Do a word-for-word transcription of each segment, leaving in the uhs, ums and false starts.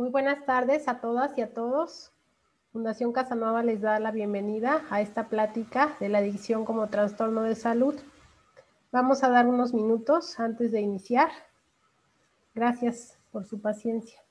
Muy buenas tardes a todas y a todos. Fundación Casanova les da la bienvenida a esta plática de la adicción como trastorno de salud. Vamos a dar unos minutos antes de iniciar. Gracias por su paciencia.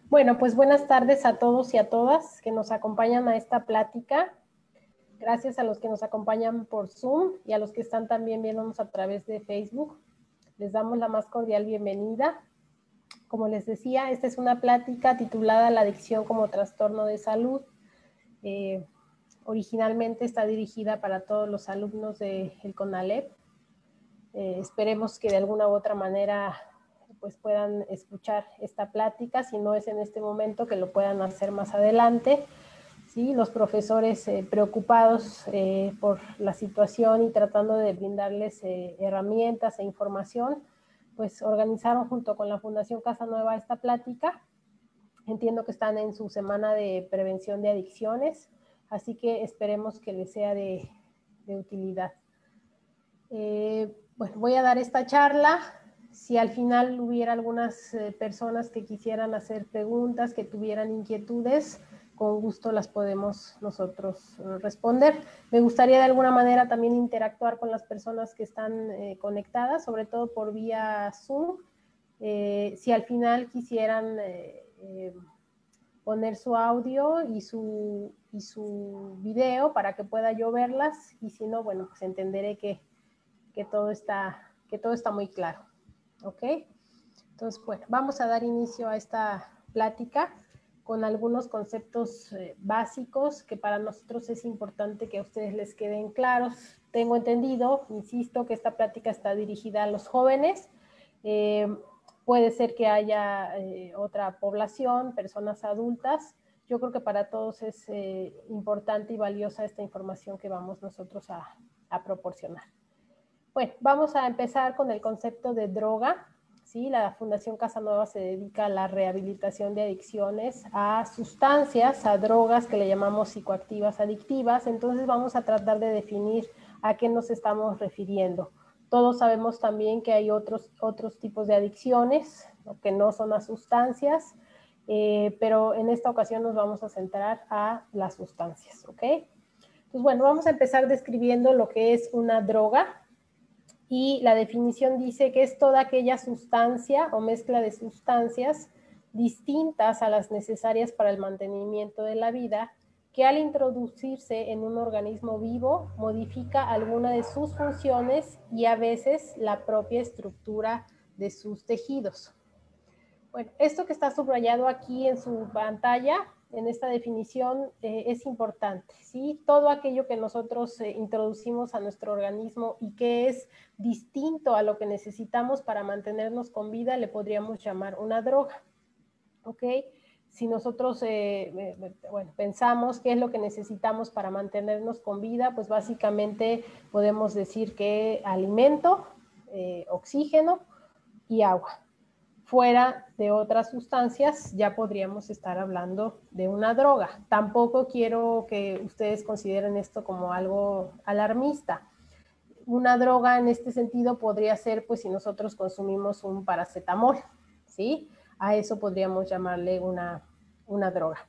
Bueno, pues buenas tardes a todos y a todas que nos acompañan a esta plática. Gracias a los que nos acompañan por Zoom y a los que están también viéndonos a través de Facebook. Les damos la más cordial bienvenida. Como les decía, esta es una plática titulada La adicción como trastorno de salud. Eh, originalmente está dirigida para todos los alumnos del CONALEP. Eh, esperemos que de alguna u otra manera pues puedan escuchar esta plática, si no es en este momento, que lo puedan hacer más adelante. ¿Sí? Los profesores eh, preocupados eh, por la situación y tratando de brindarles eh, herramientas e información, pues organizaron junto con la Fundación Casa Nueva esta plática. Entiendo que están en su semana de prevención de adicciones, así que esperemos que les sea de, de utilidad. Eh, bueno, voy a dar esta charla. Si al final hubiera algunas eh, personas que quisieran hacer preguntas, que tuvieran inquietudes, con gusto las podemos nosotros eh, responder. Me gustaría de alguna manera también interactuar con las personas que están eh, conectadas, sobre todo por vía Zoom. Eh, si al final quisieran eh, eh, poner su audio y su, y su video para que pueda yo verlas, y si no, bueno, pues entenderé que, que, todo, está, que todo está muy claro. ¿Ok? Entonces, bueno, vamos a dar inicio a esta plática con algunos conceptos eh, básicos que para nosotros es importante que a ustedes les queden claros. Tengo entendido, insisto, que esta plática está dirigida a los jóvenes. Eh, puede ser que haya eh, otra población, personas adultas. Yo creo que para todos es eh, importante y valiosa esta información que vamos nosotros a, a proporcionar. Bueno, vamos a empezar con el concepto de droga. ¿Sí? La Fundación Casa Nueva se dedica a la rehabilitación de adicciones, a sustancias, a drogas que le llamamos psicoactivas adictivas. Entonces vamos a tratar de definir a qué nos estamos refiriendo. Todos sabemos también que hay otros, otros tipos de adicciones, ¿no? Que no son a sustancias, eh, pero en esta ocasión nos vamos a centrar a las sustancias, ¿ok? Pues bueno, vamos a empezar describiendo lo que es una droga. Y la definición dice que es toda aquella sustancia o mezcla de sustancias distintas a las necesarias para el mantenimiento de la vida, que al introducirse en un organismo vivo modifica alguna de sus funciones y a veces la propia estructura de sus tejidos. Bueno, esto que está subrayado aquí en su pantalla, en esta definición, eh, es importante, ¿sí? Todo aquello que nosotros eh, introducimos a nuestro organismo y que es distinto a lo que necesitamos para mantenernos con vida, le podríamos llamar una droga, ¿ok? Si nosotros eh, eh, bueno, pensamos qué es lo que necesitamos para mantenernos con vida, pues básicamente podemos decir que alimento, eh, oxígeno y agua. Fuera de otras sustancias, ya podríamos estar hablando de una droga. Tampoco quiero que ustedes consideren esto como algo alarmista. Una droga en este sentido podría ser, pues, si nosotros consumimos un paracetamol, ¿sí? A eso podríamos llamarle una, una droga.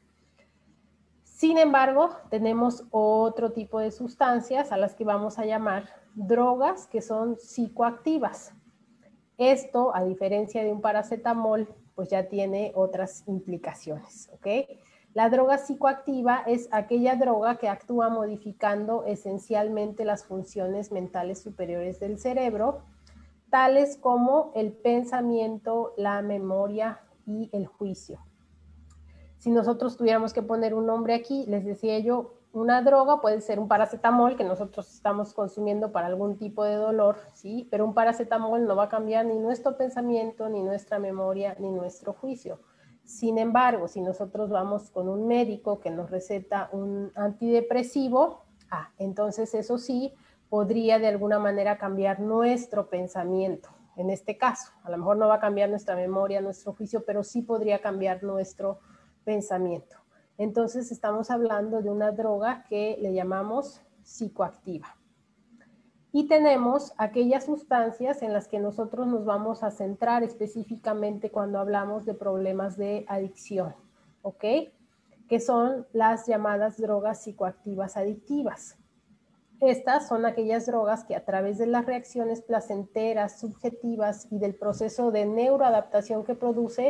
Sin embargo, tenemos otro tipo de sustancias a las que vamos a llamar drogas que son psicoactivas. Esto, a diferencia de un paracetamol, pues ya tiene otras implicaciones, ¿ok? La droga psicoactiva es aquella droga que actúa modificando esencialmente las funciones mentales superiores del cerebro, tales como el pensamiento, la memoria y el juicio. Si nosotros tuviéramos que poner un nombre aquí, les decía yo, una droga puede ser un paracetamol que nosotros estamos consumiendo para algún tipo de dolor, ¿sí? Pero un paracetamol no va a cambiar ni nuestro pensamiento, ni nuestra memoria, ni nuestro juicio. Sin embargo, si nosotros vamos con un médico que nos receta un antidepresivo, ah, entonces eso sí podría de alguna manera cambiar nuestro pensamiento. En este caso, a lo mejor no va a cambiar nuestra memoria, nuestro juicio, pero sí podría cambiar nuestro pensamiento. Entonces estamos hablando de una droga que le llamamos psicoactiva. Y tenemos aquellas sustancias en las que nosotros nos vamos a centrar específicamente cuando hablamos de problemas de adicción, ¿ok? Que son las llamadas drogas psicoactivas adictivas. Estas son aquellas drogas que a través de las reacciones placenteras, subjetivas y del proceso de neuroadaptación que produce,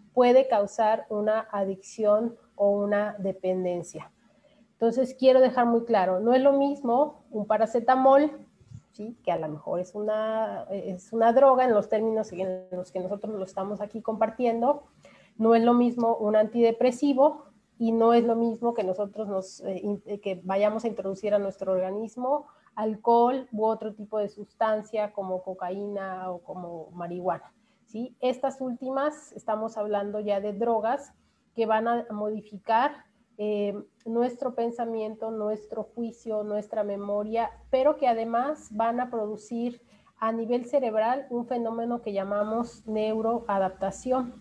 puede causar una adicción o una dependencia. Entonces, quiero dejar muy claro, no es lo mismo un paracetamol, ¿sí?, que a lo mejor es una, es una droga en los términos en los que nosotros lo estamos aquí compartiendo, no es lo mismo un antidepresivo y no es lo mismo que nosotros nos, eh, que vayamos a introducir a nuestro organismo alcohol u otro tipo de sustancia como cocaína o como marihuana, ¿sí? Estas últimas, estamos hablando ya de drogas que van a modificar eh, nuestro pensamiento, nuestro juicio, nuestra memoria, pero que además van a producir a nivel cerebral un fenómeno que llamamos neuroadaptación.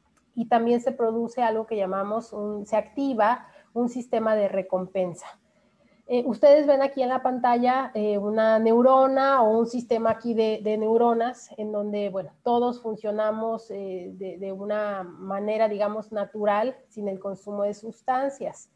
Y también se produce algo que llamamos, un, se activa un sistema de recompensa. Eh, ustedes ven aquí en la pantalla eh, una neurona o un sistema aquí de, de neuronas en donde, bueno, todos funcionamos eh, de, de una manera, digamos, natural, sin el consumo de sustancias.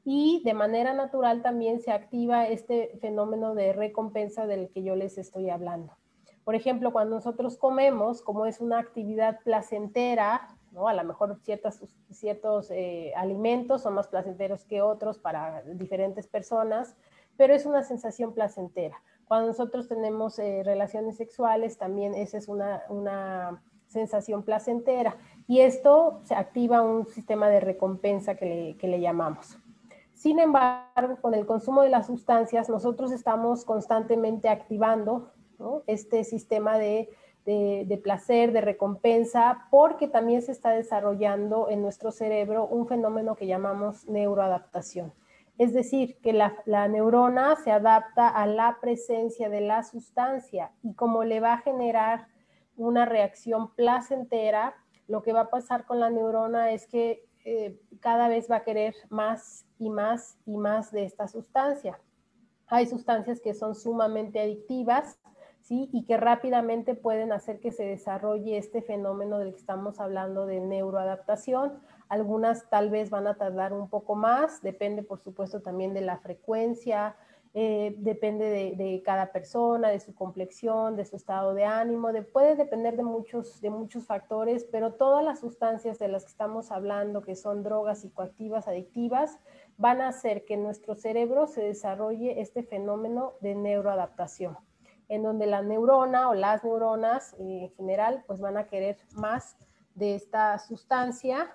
Y de manera natural también se activa este fenómeno de recompensa del que yo les estoy hablando. Por ejemplo, cuando nosotros comemos, como es una actividad placentera, ¿no? A lo mejor ciertas, ciertos eh, alimentos son más placenteros que otros para diferentes personas, pero es una sensación placentera. Cuando nosotros tenemos eh, relaciones sexuales, también esa es una, una sensación placentera. Y esto se activa un sistema de recompensa que le, que le llamamos. Sin embargo, con el consumo de las sustancias, nosotros estamos constantemente activando, ¿no?, este sistema de, de, de placer, de recompensa, porque también se está desarrollando en nuestro cerebro un fenómeno que llamamos neuroadaptación. Es decir, que la, la neurona se adapta a la presencia de la sustancia y como le va a generar una reacción placentera, lo que va a pasar con la neurona es que eh, cada vez va a querer más y más y más de esta sustancia. Hay sustancias que son sumamente adictivas, ¿sí?, y que rápidamente pueden hacer que se desarrolle este fenómeno del que estamos hablando de neuroadaptación. Algunas tal vez van a tardar un poco más, depende por supuesto también de la frecuencia, eh, depende de, de cada persona, de su complexión, de su estado de ánimo, de, puede depender de muchos, de muchos factores, pero todas las sustancias de las que estamos hablando, que son drogas psicoactivas, adictivas, van a hacer que en nuestro cerebro se desarrolle este fenómeno de neuroadaptación, en donde la neurona o las neuronas eh, en general pues van a querer más de esta sustancia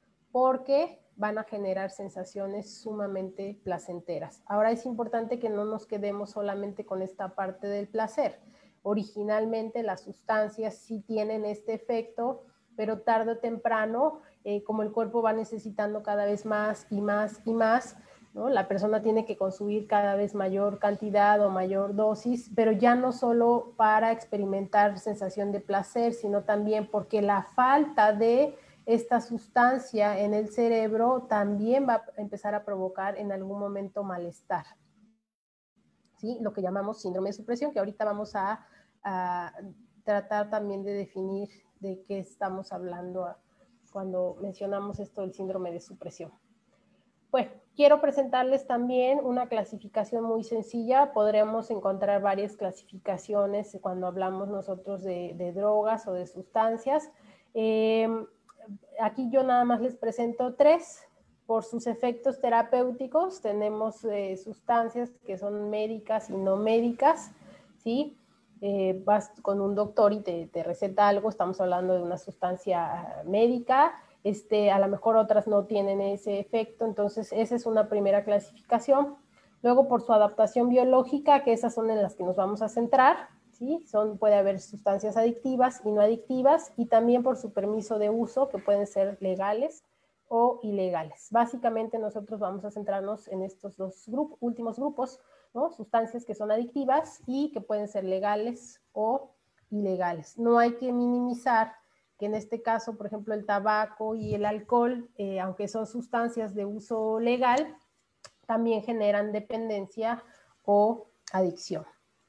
porque van a generar sensaciones sumamente placenteras. Ahora es importante que no nos quedemos solamente con esta parte del placer. Originalmente las sustancias sí tienen este efecto, pero tarde o temprano, eh, como el cuerpo va necesitando cada vez más y más y más, ¿no?, la persona tiene que consumir cada vez mayor cantidad o mayor dosis, pero ya no solo para experimentar sensación de placer, sino también porque la falta de esta sustancia en el cerebro también va a empezar a provocar en algún momento malestar, ¿sí?, lo que llamamos síndrome de supresión, que ahorita vamos a, a tratar también de definir de qué estamos hablando cuando mencionamos esto del síndrome de supresión. Bueno, quiero presentarles también una clasificación muy sencilla. Podremos encontrar varias clasificaciones cuando hablamos nosotros de, de drogas o de sustancias. Eh, aquí yo nada más les presento tres. Por sus efectos terapéuticos tenemos eh, sustancias que son médicas y no médicas, ¿sí? Eh, vas con un doctor y te, te receta algo, estamos hablando de una sustancia médica, este, a lo mejor otras no tienen ese efecto, entonces esa es una primera clasificación. Luego por su adaptación biológica, que esas son en las que nos vamos a centrar, ¿sí? Son, puede haber sustancias adictivas y no adictivas, y también por su permiso de uso, que pueden ser legales o ilegales. Básicamente nosotros vamos a centrarnos en estos dos grup- últimos grupos, ¿no?, sustancias que son adictivas y que pueden ser legales o ilegales. No hay que minimizar que en este caso, por ejemplo, el tabaco y el alcohol, eh, aunque son sustancias de uso legal, también generan dependencia o adicción.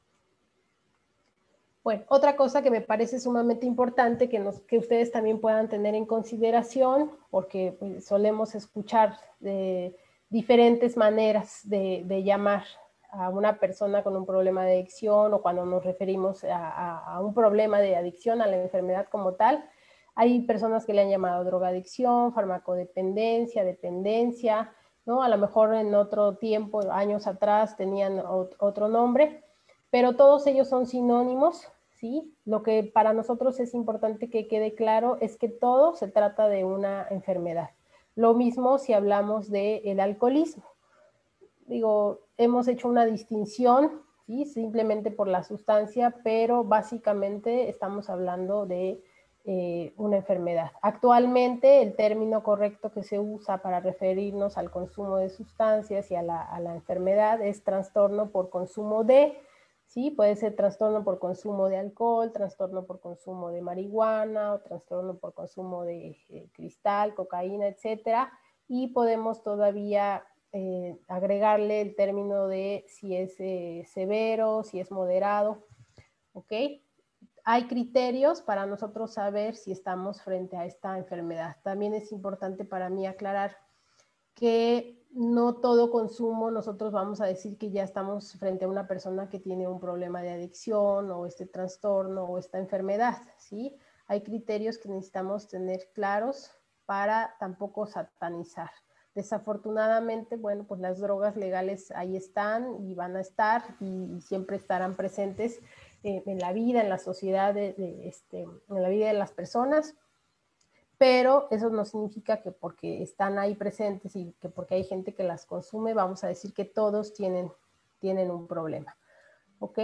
Bueno, otra cosa que me parece sumamente importante que, nos, que ustedes también puedan tener en consideración, porque pues, solemos escuchar de diferentes maneras de, de llamar a una persona con un problema de adicción o cuando nos referimos a, a, a un problema de adicción, a la enfermedad como tal. Hay personas que le han llamado drogadicción, farmacodependencia, dependencia, ¿no? A lo mejor en otro tiempo, años atrás, tenían otro nombre, pero todos ellos son sinónimos, ¿sí? Lo que para nosotros es importante que quede claro es que todo se trata de una enfermedad. Lo mismo si hablamos del alcoholismo. Digo, hemos hecho una distinción, ¿sí? Simplemente por la sustancia, pero básicamente estamos hablando de eh, una enfermedad. Actualmente el término correcto que se usa para referirnos al consumo de sustancias y a la, a la enfermedad es trastorno por consumo de, ¿sí? Puede ser trastorno por consumo de alcohol, trastorno por consumo de marihuana o trastorno por consumo de eh, cristal, cocaína, etcétera. Y podemos todavía eh, agregarle el término de si es eh, severo, si es moderado, ¿ok? Hay criterios para nosotros saber si estamos frente a esta enfermedad. También es importante para mí aclarar que no todo consumo nosotros vamos a decir que ya estamos frente a una persona que tiene un problema de adicción o este trastorno o esta enfermedad, ¿sí? Hay criterios que necesitamos tener claros para tampoco satanizar. Desafortunadamente, bueno, pues las drogas legales ahí están y van a estar y, y siempre estarán presentes eh, en la vida, en la sociedad, de, de, este, en la vida de las personas, pero eso no significa que porque están ahí presentes y que porque hay gente que las consume, vamos a decir que todos tienen, tienen un problema, ¿ok?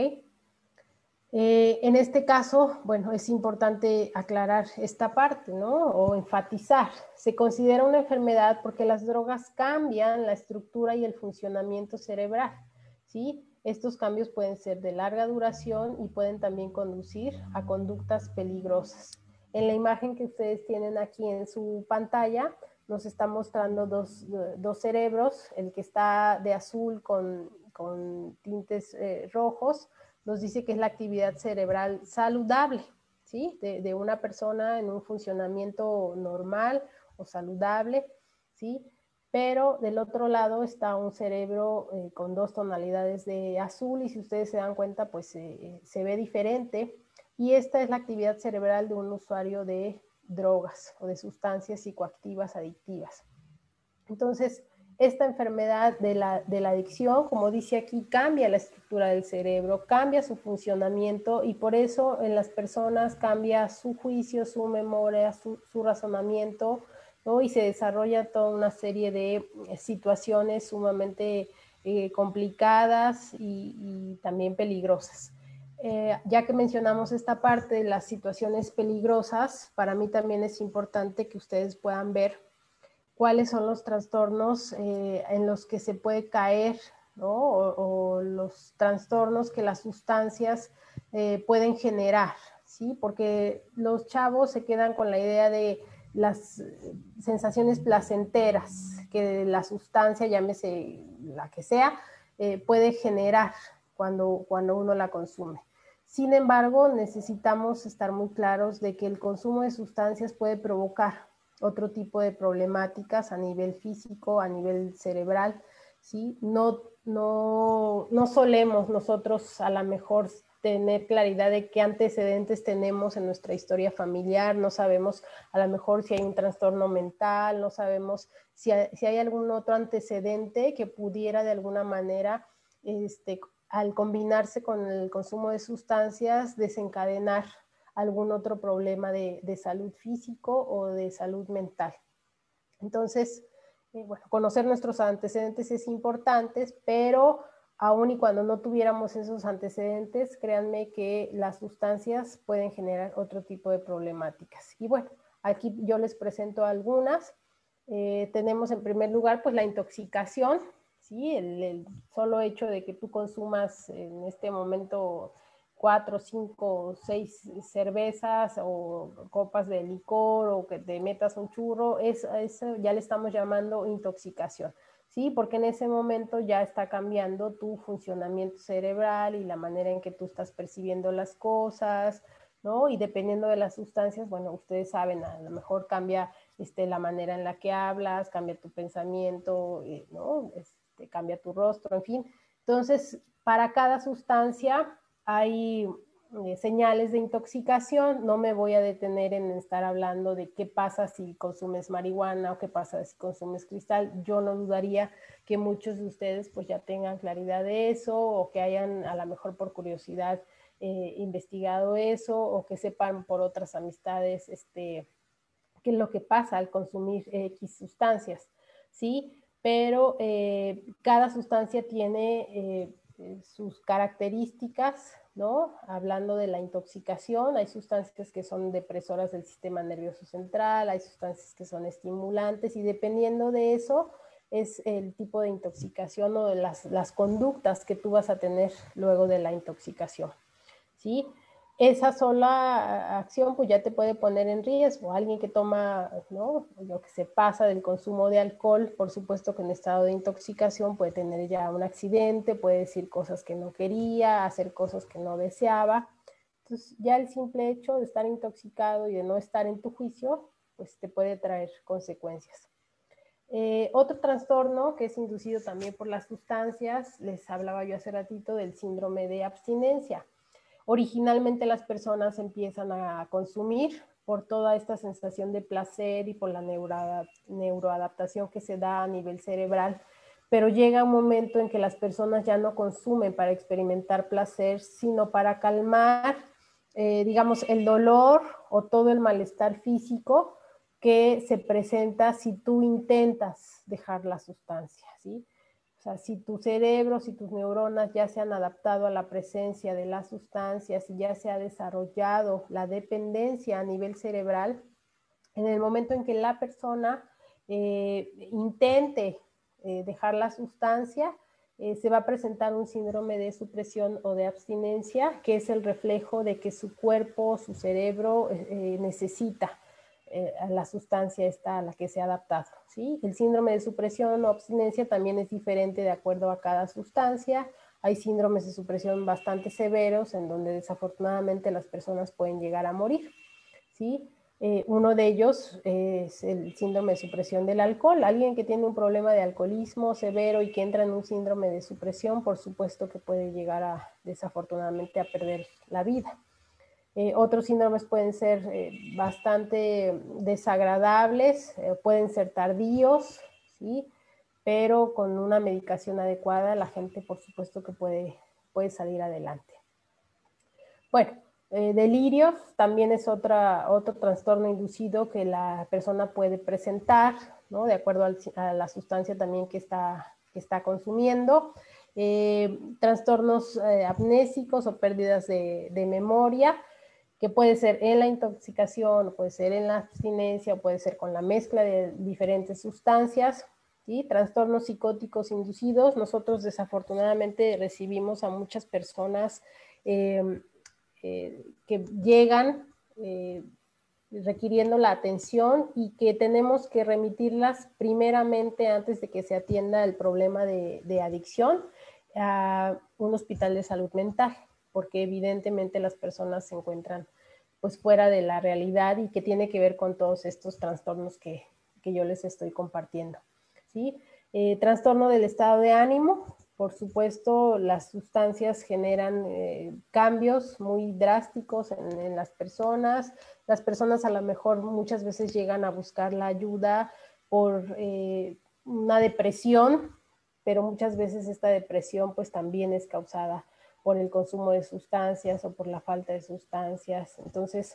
Eh, en este caso, bueno, es importante aclarar esta parte, ¿no? O enfatizar. Se considera una enfermedad porque las drogas cambian la estructura y el funcionamiento cerebral, ¿sí? Estos cambios pueden ser de larga duración y pueden también conducir a conductas peligrosas. En la imagen que ustedes tienen aquí en su pantalla, nos está mostrando dos, dos cerebros, el que está de azul con, con tintes eh, rojos, nos dice que es la actividad cerebral saludable, ¿sí? De, de una persona en un funcionamiento normal o saludable, ¿sí? Pero del otro lado está un cerebro eh, con dos tonalidades de azul y si ustedes se dan cuenta, pues eh, se ve diferente. Y esta es la actividad cerebral de un usuario de drogas o de sustancias psicoactivas adictivas. Entonces, esta enfermedad de la, de la adicción, como dice aquí, cambia la estructura del cerebro, cambia su funcionamiento y por eso en las personas cambia su juicio, su memoria, su, su razonamiento, ¿no? Y se desarrolla toda una serie de situaciones sumamente eh, complicadas y, y también peligrosas. Eh, ya que mencionamos esta parte de las situaciones peligrosas, para mí también es importante que ustedes puedan ver cuáles son los trastornos eh, en los que se puede caer, ¿no? O, o los trastornos que las sustancias eh, pueden generar, ¿sí? Porque los chavos se quedan con la idea de las sensaciones placenteras que la sustancia, llámese la que sea, eh, puede generar cuando, cuando uno la consume. Sin embargo, necesitamos estar muy claros de que el consumo de sustancias puede provocar otro tipo de problemáticas a nivel físico, a nivel cerebral, ¿sí? No, no, no solemos nosotros a lo mejor tener claridad de qué antecedentes tenemos en nuestra historia familiar, no sabemos a lo mejor si hay un trastorno mental, no sabemos si hay, si hay algún otro antecedente que pudiera de alguna manera, este, al combinarse con el consumo de sustancias, desencadenar algún otro problema de, de salud físico o de salud mental. Entonces, eh, bueno, conocer nuestros antecedentes es importante, pero aun y cuando no tuviéramos esos antecedentes, créanme que las sustancias pueden generar otro tipo de problemáticas. Y bueno, aquí yo les presento algunas. Eh, tenemos en primer lugar, pues la intoxicación, ¿sí? El, el solo hecho de que tú consumas en este momento cuatro, cinco, seis cervezas o copas de licor o que te metas un churro, eso, eso ya le estamos llamando intoxicación, ¿sí? Porque en ese momento ya está cambiando tu funcionamiento cerebral y la manera en que tú estás percibiendo las cosas, ¿no? Y dependiendo de las sustancias, bueno, ustedes saben, a lo mejor cambia este, la manera en la que hablas, cambia tu pensamiento, eh, ¿no? Este, cambia tu rostro, en fin. Entonces, para cada sustancia hay eh, señales de intoxicación. No me voy a detener en estar hablando de qué pasa si consumes marihuana o qué pasa si consumes cristal. Yo no dudaría que muchos de ustedes pues ya tengan claridad de eso, o que hayan a lo mejor por curiosidad eh, investigado eso, o que sepan por otras amistades este, qué es lo que pasa al consumir X sustancias, ¿sí? Pero eh, cada sustancia tiene eh, sus características, ¿no? Hablando de la intoxicación, hay sustancias que son depresoras del sistema nervioso central, hay sustancias que son estimulantes, y dependiendo de eso es el tipo de intoxicación o de las, las conductas que tú vas a tener luego de la intoxicación, ¿sí? Esa sola acción pues ya te puede poner en riesgo. Alguien que toma, ¿no?, lo que se pasa del consumo de alcohol, por supuesto que en estado de intoxicación puede tener ya un accidente, puede decir cosas que no quería, hacer cosas que no deseaba. Entonces ya el simple hecho de estar intoxicado y de no estar en tu juicio, pues te puede traer consecuencias. Eh, otro trastorno que es inducido también por las sustancias, les hablaba yo hace ratito del síndrome de abstinencia. Originalmente las personas empiezan a consumir por toda esta sensación de placer y por la neuroadaptación que se da a nivel cerebral, pero llega un momento en que las personas ya no consumen para experimentar placer, sino para calmar, eh, digamos, el dolor o todo el malestar físico que se presenta si tú intentas dejar la sustancia, ¿sí? O sea, si tu cerebro, si tus neuronas ya se han adaptado a la presencia de las sustancias y ya se ha desarrollado la dependencia a nivel cerebral, en el momento en que la persona eh, intente eh, dejar la sustancia, eh, se va a presentar un síndrome de supresión o de abstinencia, que es el reflejo de que su cuerpo, su cerebro eh, necesita Eh, a la sustancia esta a la que se ha adaptado, ¿sí? El síndrome de supresión o abstinencia también es diferente de acuerdo a cada sustancia. Hay síndromes de supresión bastante severos en donde desafortunadamente las personas pueden llegar a morir, ¿sí? Eh, uno de ellos es el síndrome de supresión del alcohol. Alguien que tiene un problema de alcoholismo severo y que entra en un síndrome de supresión, por supuesto que puede llegar a, desafortunadamente, a perder la vida. Eh, otros síndromes pueden ser eh, bastante desagradables, eh, pueden ser tardíos, ¿sí? Pero con una medicación adecuada la gente por supuesto que puede, puede salir adelante. Bueno, eh, delirios también es otra, otro trastorno inducido que la persona puede presentar, ¿no? De acuerdo al, a la sustancia también que está, que está consumiendo. Eh, trastornos eh, amnésicos o pérdidas de, de memoria, que puede ser en la intoxicación, puede ser en la abstinencia, o puede ser con la mezcla de diferentes sustancias, ¿sí? Trastornos psicóticos inducidos. Nosotros desafortunadamente recibimos a muchas personas eh, eh, que llegan eh, requiriendo la atención y que tenemos que remitirlas primeramente antes de que se atienda el problema de, de adicción a un hospital de salud mental, porque evidentemente las personas se encuentran pues fuera de la realidad y que tiene que ver con todos estos trastornos que, que yo les estoy compartiendo, ¿sí? Eh, trastorno del estado de ánimo. Por supuesto, las sustancias generan eh, cambios muy drásticos en, en las personas. Las personas a lo mejor muchas veces llegan a buscar la ayuda por eh, una depresión, pero muchas veces esta depresión pues también es causada por el consumo de sustancias o por la falta de sustancias. Entonces,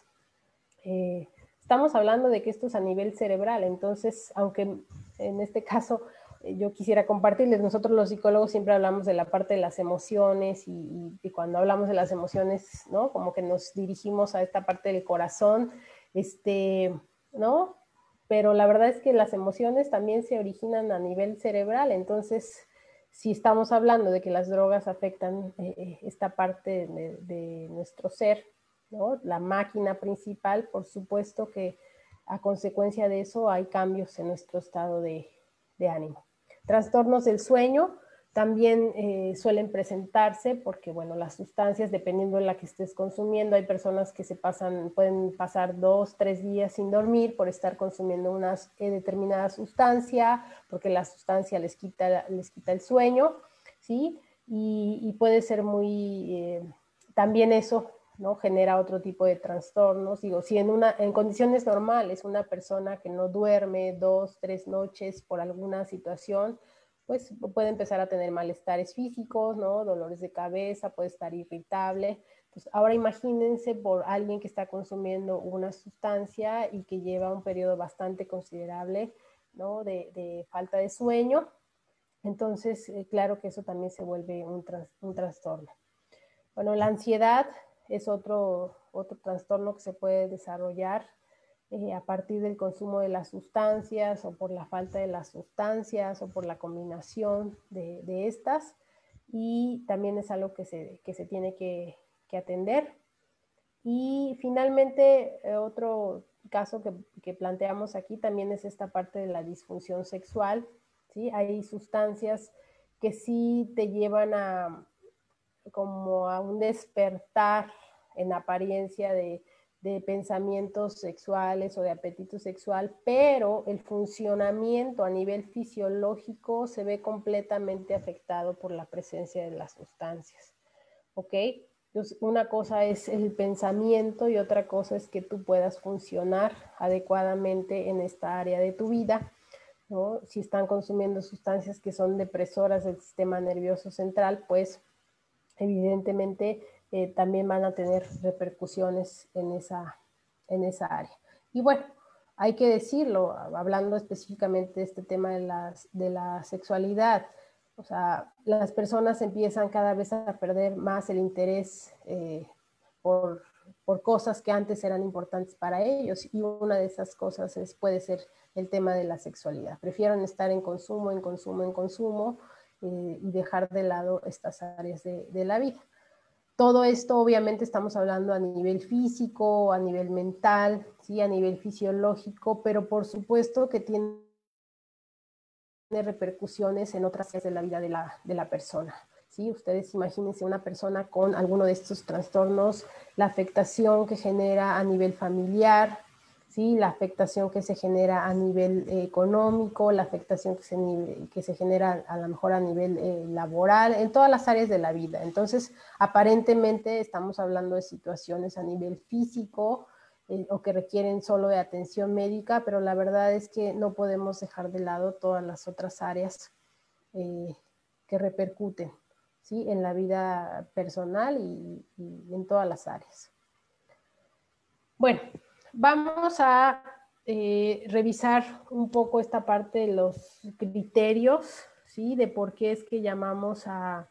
eh, estamos hablando de que esto es a nivel cerebral. Entonces, aunque en este caso eh, yo quisiera compartirles, nosotros los psicólogos siempre hablamos de la parte de las emociones y, y, y cuando hablamos de las emociones, ¿no? Como que nos dirigimos a esta parte del corazón, este, ¿no? Pero la verdad es que las emociones también se originan a nivel cerebral. Entonces, si estamos hablando de que las drogas afectan eh, esta parte de, de nuestro ser, ¿no? La máquina principal, por supuesto que a consecuencia de eso hay cambios en nuestro estado de, de ánimo. Trastornos del sueño también eh, suelen presentarse porque, bueno, las sustancias, dependiendo de la que estés consumiendo, hay personas que se pasan, pueden pasar dos, tres días sin dormir por estar consumiendo una eh, determinada sustancia, porque la sustancia les quita, les quita el sueño, ¿sí? Y, y puede ser muy, eh, también eso ¿no? Genera otro tipo de trastornos. Digo, si en, una, en condiciones normales una persona que no duerme dos, tres noches por alguna situación, pues puede empezar a tener malestares físicos, ¿no? Dolores de cabeza, puede estar irritable. Pues ahora imagínense por alguien que está consumiendo una sustancia y que lleva un periodo bastante considerable, ¿no? de, de falta de sueño. Entonces, eh, claro que eso también se vuelve un, trans, un trastorno. Bueno, la ansiedad es otro, otro trastorno que se puede desarrollar eh, a partir del consumo de las sustancias o por la falta de las sustancias o por la combinación de, de estas. Y también es algo que se, que se tiene que, que atender. Y finalmente, eh, otro caso que, que planteamos aquí también es esta parte de la disfunción sexual, ¿sí? Hay sustancias que sí te llevan a como a un despertar en apariencia de, de pensamientos sexuales o de apetito sexual, pero el funcionamiento a nivel fisiológico se ve completamente afectado por la presencia de las sustancias, ¿ok? Entonces, una cosa es el pensamiento y otra cosa es que tú puedas funcionar adecuadamente en esta área de tu vida, ¿no? Si están consumiendo sustancias que son depresoras del sistema nervioso central, pues evidentemente eh, también van a tener repercusiones en esa, en esa área. Y bueno, hay que decirlo, hablando específicamente de este tema de, las, de la sexualidad, o sea, las personas empiezan cada vez a perder más el interés eh, por, por cosas que antes eran importantes para ellos, y una de esas cosas es, puede ser el tema de la sexualidad. Prefieren estar en consumo, en consumo, en consumo, eh, y dejar de lado estas áreas de, de la vida. Todo esto obviamente estamos hablando a nivel físico, a nivel mental, ¿sí? A nivel fisiológico, pero por supuesto que tiene repercusiones en otras áreas de la vida de la, de la persona. ¿Sí? Ustedes imagínense una persona con alguno de estos trastornos, la afectación que genera a nivel familiar, ¿sí? La afectación que se genera a nivel eh, económico, la afectación que se, que se genera a lo mejor a nivel eh, laboral, en todas las áreas de la vida. Entonces, aparentemente estamos hablando de situaciones a nivel físico, Eh, o que requieren solo de atención médica, pero la verdad es que no podemos dejar de lado todas las otras áreas eh, que repercuten, ¿sí? En la vida personal y, y en todas las áreas. Bueno, vamos a eh, revisar un poco esta parte de los criterios, ¿sí? De por qué es que llamamos a,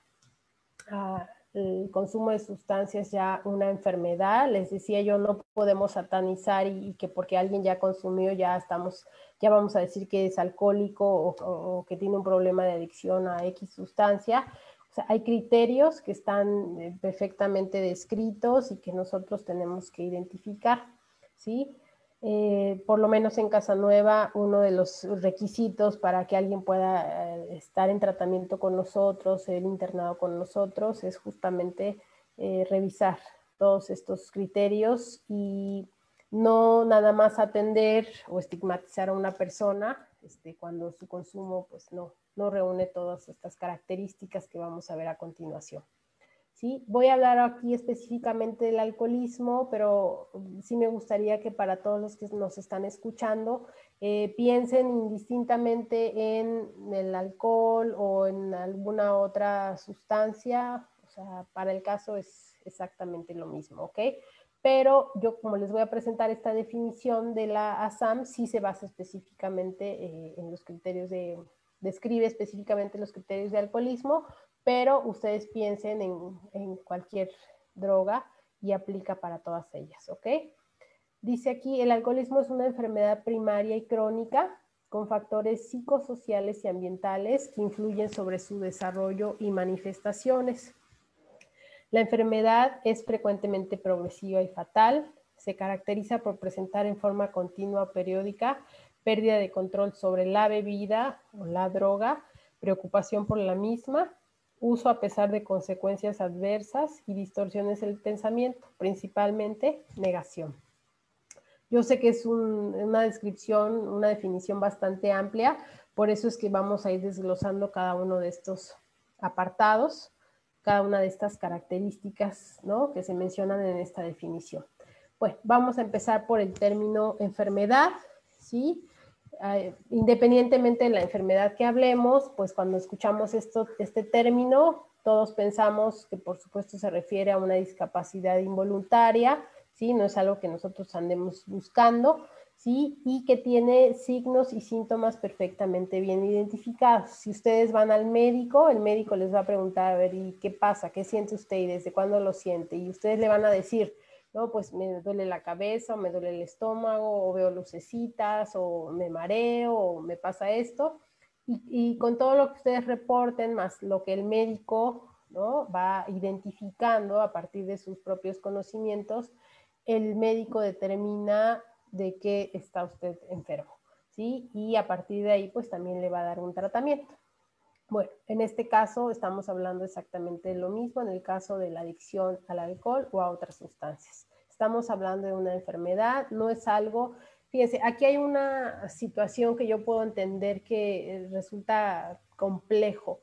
a el consumo de sustancias ya una enfermedad. Les decía yo, no podemos satanizar y, y que porque alguien ya consumió ya estamos, ya vamos a decir que es alcohólico o, o, o que tiene un problema de adicción a X sustancia. O sea, hay criterios que están eh, perfectamente descritos y que nosotros tenemos que identificar, ¿sí? Eh, por lo menos en Casanueva, uno de los requisitos para que alguien pueda eh, estar en tratamiento con nosotros, ser internado con nosotros, es justamente eh, revisar todos estos criterios y no nada más atender o estigmatizar a una persona este, cuando su consumo pues, no, no reúne todas estas características que vamos a ver a continuación. ¿Sí? Voy a hablar aquí específicamente del alcoholismo, pero sí me gustaría que para todos los que nos están escuchando eh, piensen indistintamente en el alcohol o en alguna otra sustancia, o sea, para el caso es exactamente lo mismo, ¿ok? Pero yo, como les voy a presentar esta definición de la ASAM, sí se basa específicamente eh, en los criterios de, describe específicamente los criterios de alcoholismo, pero ustedes piensen en, en cualquier droga y aplica para todas ellas, ¿ok? Dice aquí, el alcoholismo es una enfermedad primaria y crónica con factores psicosociales y ambientales que influyen sobre su desarrollo y manifestaciones. La enfermedad es frecuentemente progresiva y fatal, se caracteriza por presentar en forma continua o periódica pérdida de control sobre la bebida o la droga, preocupación por la misma, uso a pesar de consecuencias adversas y distorsiones del pensamiento, principalmente negación. Yo sé que es un, una descripción, una definición bastante amplia, por eso es que vamos a ir desglosando cada uno de estos apartados, cada una de estas características, ¿no?, que se mencionan en esta definición. Bueno, vamos a empezar por el término enfermedad, ¿sí? Uh, independientemente de la enfermedad que hablemos, pues cuando escuchamos esto, este término, todos pensamos que por supuesto se refiere a una discapacidad involuntaria, ¿sí? No es algo que nosotros andemos buscando, ¿sí? Y que tiene signos y síntomas perfectamente bien identificados. Si ustedes van al médico, el médico les va a preguntar, a ver, ¿y qué pasa? ¿Qué siente usted y desde cuándo lo siente? Y ustedes le van a decir, no, pues me duele la cabeza, o me duele el estómago, o veo lucecitas, o me mareo, o me pasa esto. Y, y con todo lo que ustedes reporten, más lo que el médico, ¿no?, va identificando a partir de sus propios conocimientos, el médico determina de qué está usted enfermo, ¿sí? Y a partir de ahí, pues también le va a dar un tratamiento. Bueno, en este caso estamos hablando exactamente de lo mismo en el caso de la adicción al alcohol o a otras sustancias. Estamos hablando de una enfermedad, no es algo... Fíjense, aquí hay una situación que yo puedo entender que resulta complejo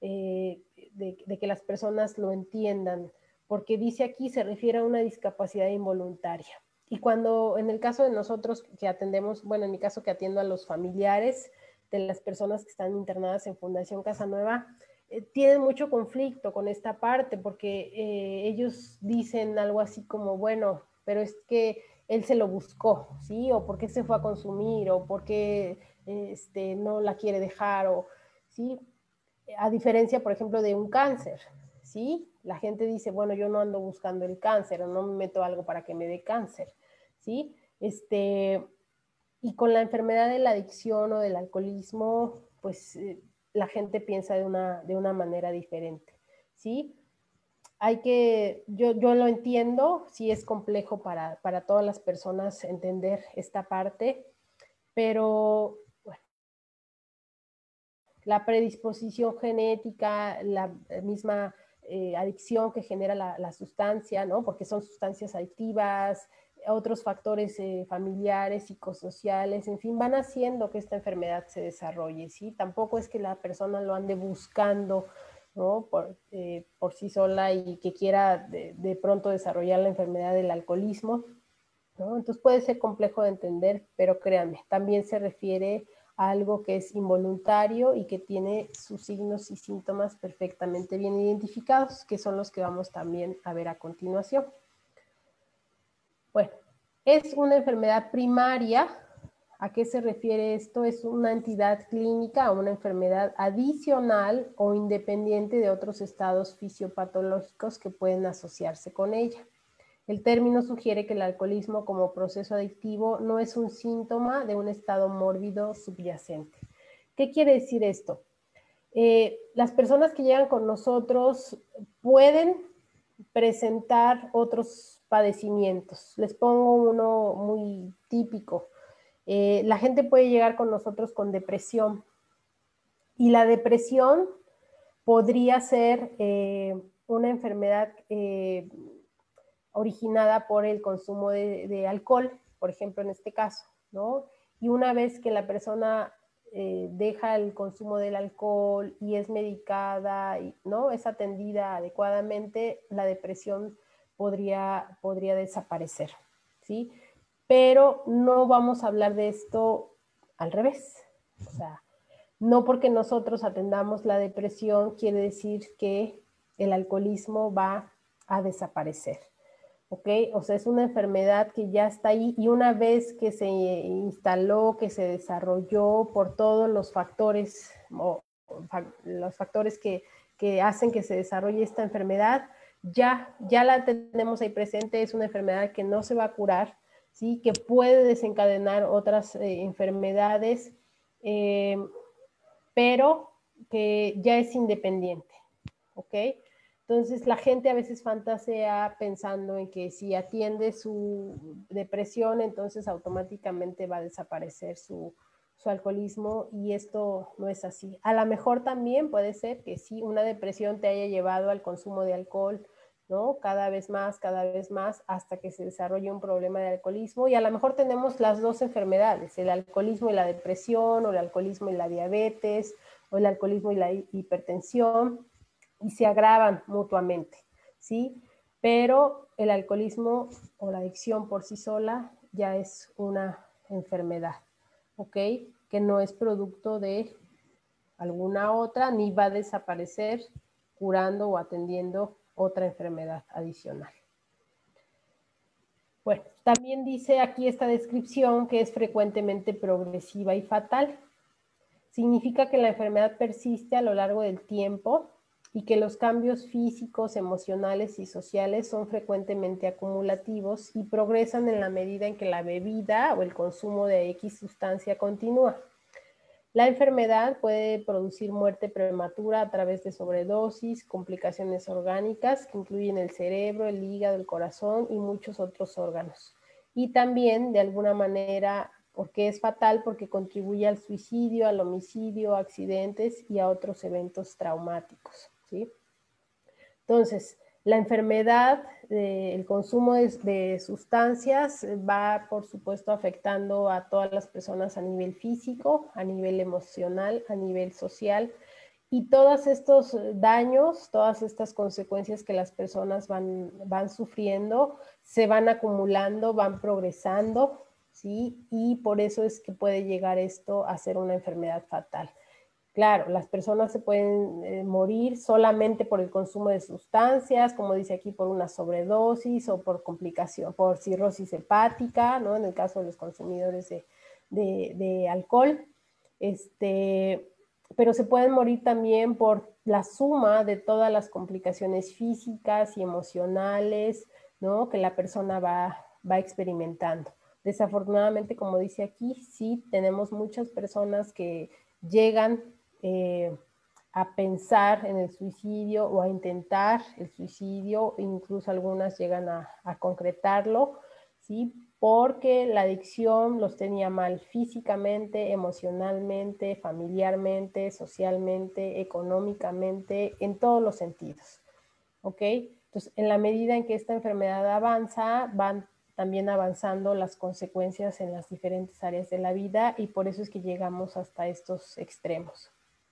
eh, de, de que las personas lo entiendan, porque dice aquí se refiere a una discapacidad involuntaria. Y cuando en el caso de nosotros que atendemos, bueno, en mi caso que atiendo a los familiares de las personas que están internadas en Fundación Casanueva, eh, tienen mucho conflicto con esta parte porque eh, ellos dicen algo así como, bueno, pero es que él se lo buscó, ¿sí? O por qué se fue a consumir, o por qué este, no la quiere dejar, o, ¿sí? A diferencia, por ejemplo, de un cáncer, ¿sí? La gente dice, bueno, yo no ando buscando el cáncer, o no me meto algo para que me dé cáncer, ¿sí? Este... Y con la enfermedad de la adicción o del alcoholismo, pues eh, la gente piensa de una, de una manera diferente, ¿sí? Hay que, yo, yo lo entiendo, sí es complejo para, para todas las personas entender esta parte, pero bueno, la predisposición genética, la misma eh, adicción que genera la, la sustancia, ¿no? Porque son sustancias adictivas, otros factores eh, familiares, psicosociales, en fin, van haciendo que esta enfermedad se desarrolle, ¿sí? Tampoco es que la persona lo ande buscando, ¿no?, por, eh, por sí sola y que quiera de, de pronto desarrollar la enfermedad del alcoholismo, ¿no? Entonces puede ser complejo de entender, pero créanme, también se refiere a algo que es involuntario y que tiene sus signos y síntomas perfectamente bien identificados, que son los que vamos también a ver a continuación. Bueno, es una enfermedad primaria. ¿A qué se refiere esto? Es una entidad clínica o una enfermedad adicional o independiente de otros estados fisiopatológicos que pueden asociarse con ella. El término sugiere que el alcoholismo como proceso adictivo no es un síntoma de un estado mórbido subyacente. ¿Qué quiere decir esto? Eh, las personas que llegan con nosotros pueden presentar otros padecimientos. Les pongo uno muy típico. Eh, la gente puede llegar con nosotros con depresión y la depresión podría ser eh, una enfermedad eh, originada por el consumo de, de alcohol, por ejemplo, en este caso, ¿no? Y una vez que la persona eh, deja el consumo del alcohol y es medicada, y, ¿no?, es atendida adecuadamente, la depresión podría, podría desaparecer, ¿sí? Pero no vamos a hablar de esto al revés. O sea, no porque nosotros atendamos la depresión quiere decir que el alcoholismo va a desaparecer. ¿Ok? O sea, es una enfermedad que ya está ahí y una vez que se instaló, que se desarrolló por todos los factores, o, los factores que, que hacen que se desarrolle esta enfermedad, ya, ya la tenemos ahí presente, es una enfermedad que no se va a curar, ¿sí? Que puede desencadenar otras eh, enfermedades, eh, pero que ya es independiente, ¿ok? Entonces la gente a veces fantasea pensando en que si atiende su depresión, entonces automáticamente va a desaparecer su, su alcoholismo y esto no es así. A lo mejor también puede ser que sí, una depresión te haya llevado al consumo de alcohol, ¿no? Cada vez más, cada vez más, hasta que se desarrolle un problema de alcoholismo y a lo mejor tenemos las dos enfermedades, el alcoholismo y la depresión, o el alcoholismo y la diabetes, o el alcoholismo y la hipertensión. y se agravan mutuamente, ¿sí? Pero el alcoholismo o la adicción por sí sola ya es una enfermedad, ¿ok? Que no es producto de alguna otra, ni va a desaparecer curando o atendiendo otra enfermedad adicional. Bueno, también dice aquí esta descripción que es frecuentemente progresiva y fatal. Significa que la enfermedad persiste a lo largo del tiempo y que los cambios físicos, emocionales y sociales son frecuentemente acumulativos y progresan en la medida en que la bebida o el consumo de X sustancia continúa. La enfermedad puede producir muerte prematura a través de sobredosis, complicaciones orgánicas que incluyen el cerebro, el hígado, el corazón y muchos otros órganos. Y también, de alguna manera, porque es fatal, porque contribuye al suicidio, al homicidio, a accidentes y a otros eventos traumáticos, ¿sí? Entonces, la enfermedad, eh, el consumo de, de sustancias va, por supuesto, afectando a todas las personas a nivel físico, a nivel emocional, a nivel social, y todos estos daños, todas estas consecuencias que las personas van, van sufriendo, se van acumulando, van progresando, ¿sí? Y por eso es que puede llegar esto a ser una enfermedad fatal. Claro, las personas se pueden eh, morir solamente por el consumo de sustancias, como dice aquí, por una sobredosis o por complicación, por cirrosis hepática, ¿no? En el caso de los consumidores de, de, de alcohol. Este, pero se pueden morir también por la suma de todas las complicaciones físicas y emocionales, ¿no? Que la persona va, va experimentando. Desafortunadamente, como dice aquí, sí tenemos muchas personas que llegan eh, a pensar en el suicidio o a intentar el suicidio, incluso algunas llegan a, a concretarlo, ¿sí? Porque la adicción los tenía mal físicamente, emocionalmente, familiarmente, socialmente, económicamente, en todos los sentidos, ¿ok? Entonces, en la medida en que esta enfermedad avanza, van también avanzando las consecuencias en las diferentes áreas de la vida y por eso es que llegamos hasta estos extremos.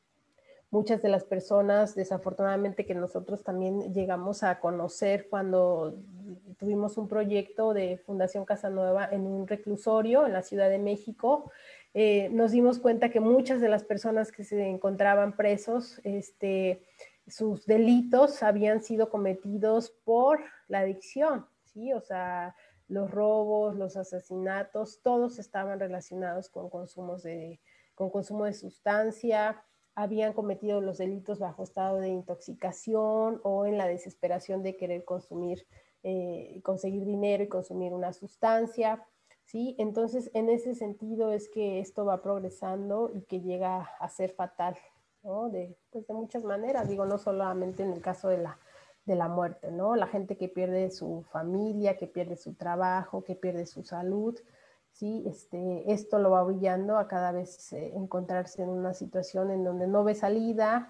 Muchas de las personas, desafortunadamente, que nosotros también llegamos a conocer cuando tuvimos un proyecto de Fundación Casa Nueva en un reclusorio en la Ciudad de México, eh, nos dimos cuenta que muchas de las personas que se encontraban presos, este, sus delitos habían sido cometidos por la adicción, ¿sí? O sea, los robos, los asesinatos, todos estaban relacionados con consumos de, con consumo de sustancia, habían cometido los delitos bajo estado de intoxicación o en la desesperación de querer consumir, eh, conseguir dinero y consumir una sustancia, ¿sí? Entonces, en ese sentido es que esto va progresando y que llega a ser fatal, ¿no? De, pues de muchas maneras, digo, no solamente en el caso de la, de la muerte, ¿no? La gente que pierde su familia, que pierde su trabajo, que pierde su salud, ¿sí? Este, esto lo va brillando a cada vez eh, encontrarse en una situación en donde no ve salida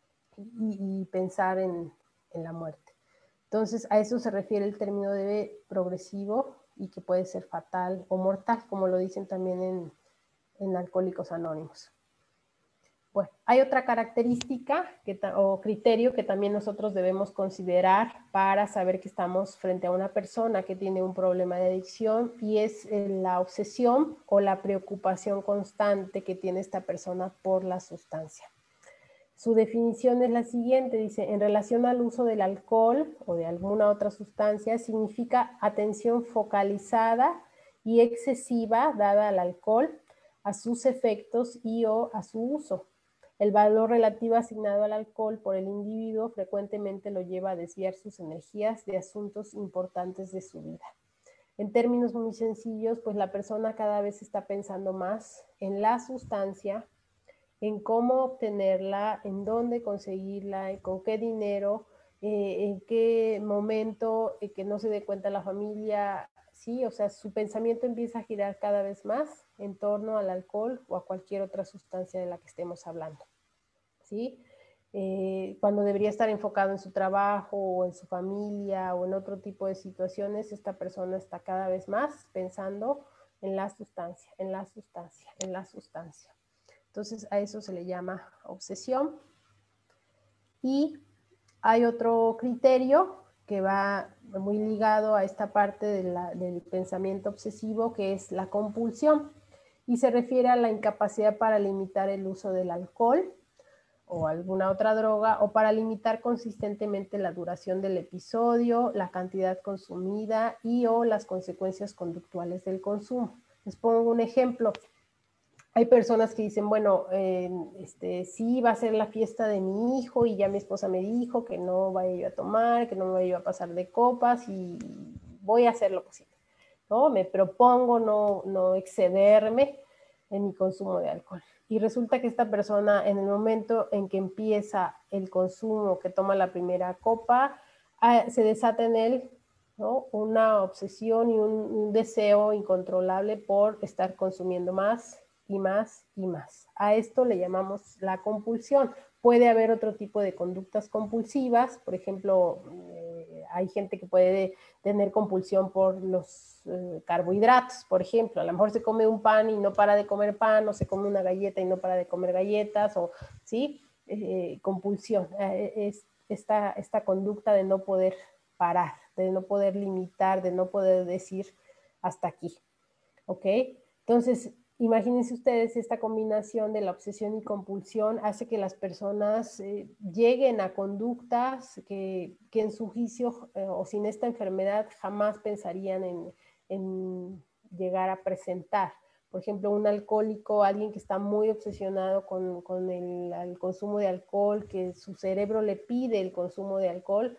y, y pensar en, en la muerte. Entonces, a eso se refiere el término de progresivo y que puede ser fatal o mortal, como lo dicen también en, en Alcohólicos Anónimos. Bueno, hay otra característica que o criterio que también nosotros debemos considerar para saber que estamos frente a una persona que tiene un problema de adicción y es la obsesión o la preocupación constante que tiene esta persona por la sustancia. Su definición es la siguiente, dice, en relación al uso del alcohol o de alguna otra sustancia, significa atención focalizada y excesiva dada al alcohol, a sus efectos y o a su uso. El valor relativo asignado al alcohol por el individuo frecuentemente lo lleva a desviar sus energías de asuntos importantes de su vida. En términos muy sencillos, pues la persona cada vez está pensando más en la sustancia, en cómo obtenerla, en dónde conseguirla, con qué dinero, eh, en qué momento, eh, que no se dé cuenta la familia, sí, o sea, su pensamiento empieza a girar cada vez más en torno al alcohol o a cualquier otra sustancia de la que estemos hablando, ¿sí? Eh, cuando debería estar enfocado en su trabajo o en su familia o en otro tipo de situaciones, esta persona está cada vez más pensando en la sustancia, en la sustancia, en la sustancia. Entonces a eso se le llama obsesión. Y Hay otro criterio que va muy ligado a esta parte de la, del pensamiento obsesivo, que es la compulsión, y se refiere a la incapacidad para limitar el uso del alcohol o alguna otra droga, o para limitar consistentemente la duración del episodio, la cantidad consumida y o las consecuencias conductuales del consumo. Les pongo un ejemplo. Hay personas que dicen, bueno, eh, este, sí va a ser la fiesta de mi hijo y ya mi esposa me dijo que no vaya yo a tomar, que no me vaya a pasar de copas y voy a hacer lo posible, ¿no? Me propongo no, no excederme en mi consumo de alcohol. Y resulta que esta persona, en el momento en que empieza el consumo, que toma la primera copa, se desata en él, ¿no?, una obsesión y un, un deseo incontrolable por estar consumiendo más y más y más. A esto le llamamos la compulsión. Puede haber otro tipo de conductas compulsivas, por ejemplo, eh, hay gente que puede tener compulsión por los eh, carbohidratos, por ejemplo, a lo mejor se come un pan y no para de comer pan, o se come una galleta y no para de comer galletas, o sí, eh, compulsión, eh, es esta, esta conducta de no poder parar, de no poder limitar, de no poder decir hasta aquí, ¿ok? Entonces, imagínense ustedes, esta combinación de la obsesión y compulsión hace que las personas eh, lleguen a conductas que, que en su juicio eh, o sin esta enfermedad jamás pensarían en, en llegar a presentar. Por ejemplo, un alcohólico, alguien que está muy obsesionado con, con el, el consumo de alcohol, que su cerebro le pide el consumo de alcohol,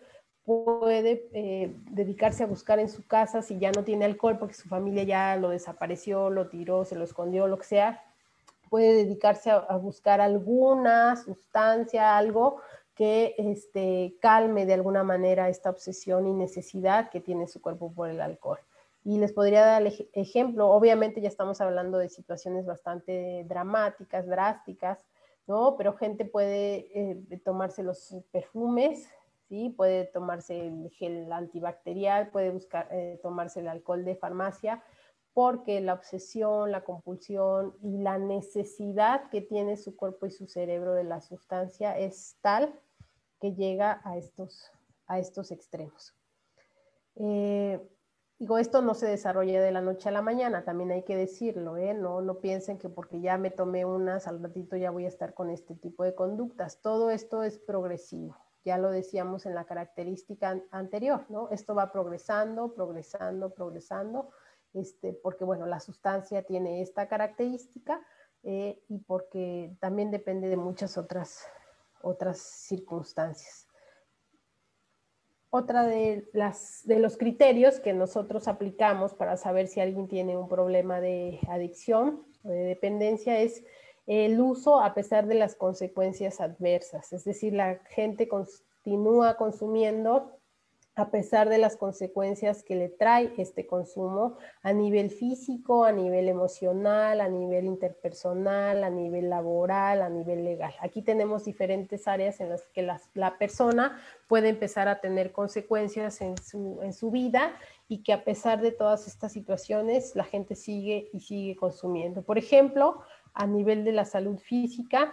puede eh, dedicarse a buscar en su casa si ya no tiene alcohol porque su familia ya lo desapareció, lo tiró, se lo escondió, lo que sea. Puede dedicarse a, a buscar alguna sustancia, algo que este, calme de alguna manera esta obsesión y necesidad que tiene su cuerpo por el alcohol. Y les podría dar el ejemplo, obviamente ya estamos hablando de situaciones bastante dramáticas, drásticas, ¿no? Pero gente puede eh, tomarse los perfumes, ¿sí? Puede tomarse el gel antibacterial, puede buscar, eh, tomarse el alcohol de farmacia, porque la obsesión, la compulsión y la necesidad que tiene su cuerpo y su cerebro de la sustancia es tal que llega a estos, a estos extremos. Eh, digo, esto no se desarrolla de la noche a la mañana, también hay que decirlo, ¿eh? No, no piensen que porque ya me tomé unas, al ratito ya voy a estar con este tipo de conductas. Todo esto es progresivo. Ya lo decíamos en la característica anterior, ¿no? Esto va progresando, progresando, progresando, este, porque, bueno, la sustancia tiene esta característica eh, y porque también depende de muchas otras, otras circunstancias. Otra de, las, de los criterios que nosotros aplicamos para saber si alguien tiene un problema de adicción o de dependencia es el uso a pesar de las consecuencias adversas. Es decir, la gente continúa consumiendo a pesar de las consecuencias que le trae este consumo a nivel físico, a nivel emocional, a nivel interpersonal, a nivel laboral, a nivel legal. Aquí tenemos diferentes áreas en las que la, la persona puede empezar a tener consecuencias en su, en su vida y que a pesar de todas estas situaciones, la gente sigue y sigue consumiendo. Por ejemplo, a nivel de la salud física,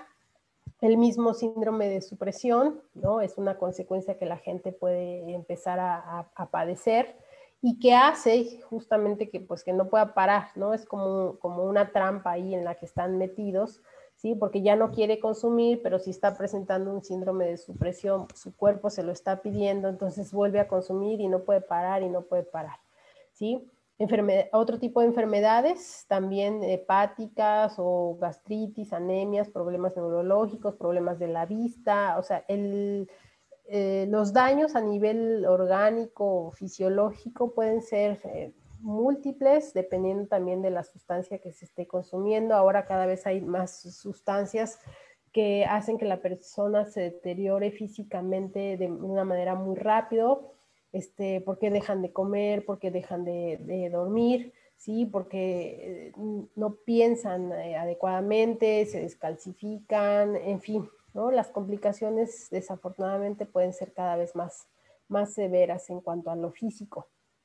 el mismo síndrome de supresión, ¿no? Es una consecuencia que la gente puede empezar a, a, a padecer y que hace justamente que, pues, que no pueda parar, ¿no? Es como, como una trampa ahí en la que están metidos, ¿sí? Porque ya no quiere consumir, pero si está presentando un síndrome de supresión, su cuerpo se lo está pidiendo, entonces vuelve a consumir y no puede parar y no puede parar, ¿sí? Enfermedad, otro tipo de enfermedades, también hepáticas o gastritis, anemias, problemas neurológicos, problemas de la vista, o sea, el, eh, los daños a nivel orgánico o fisiológico pueden ser eh, múltiples, dependiendo también de la sustancia que se esté consumiendo. Ahora cada vez hay más sustancias que hacen que la persona se deteriore físicamente de una manera muy rápido. Este, por qué dejan de comer, por qué dejan de, de dormir, ¿sí? Porque no piensan eh, adecuadamente, se descalcifican, en fin, ¿no? Las complicaciones desafortunadamente pueden ser cada vez más, más severas en cuanto a lo físico.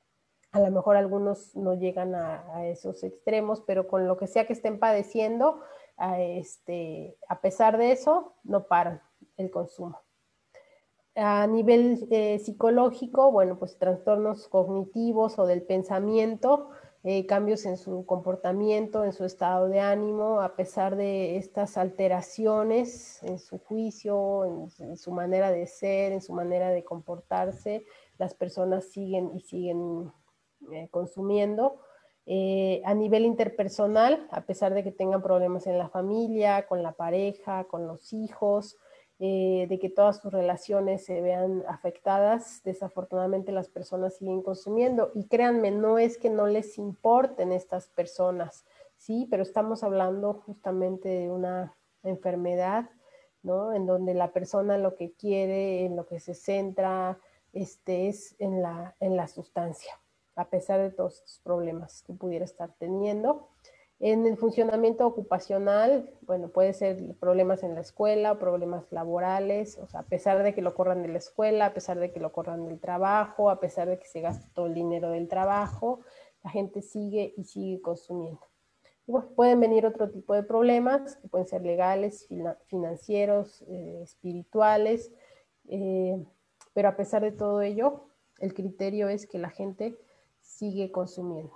A lo mejor algunos no llegan a, a esos extremos, pero con lo que sea que estén padeciendo, a, este, a pesar de eso, no paran el consumo. A nivel eh, psicológico, bueno, pues trastornos cognitivos o del pensamiento, eh, cambios en su comportamiento, en su estado de ánimo, a pesar de estas alteraciones en su juicio, en, en su manera de ser, en su manera de comportarse, las personas siguen y siguen eh, consumiendo. Eh, a nivel interpersonal, a pesar de que tengan problemas en la familia, con la pareja, con los hijos, eh, de que todas sus relaciones se vean afectadas, desafortunadamente las personas siguen consumiendo. Y créanme, no es que no les importen estas personas, sí, pero estamos hablando justamente de una enfermedad, ¿no? En donde la persona lo que quiere, en lo que se centra, este, es en la, en la sustancia, a pesar de todos estos problemas que pudiera estar teniendo. En el funcionamiento ocupacional, bueno, puede ser problemas en la escuela, problemas laborales, o sea, a pesar de que lo corran de la escuela, a pesar de que lo corran del trabajo, a pesar de que se gaste todo el dinero del trabajo, la gente sigue y sigue consumiendo. Y bueno, pueden venir otro tipo de problemas, que pueden ser legales, financieros, eh, espirituales, eh, pero a pesar de todo ello, el criterio es que la gente sigue consumiendo.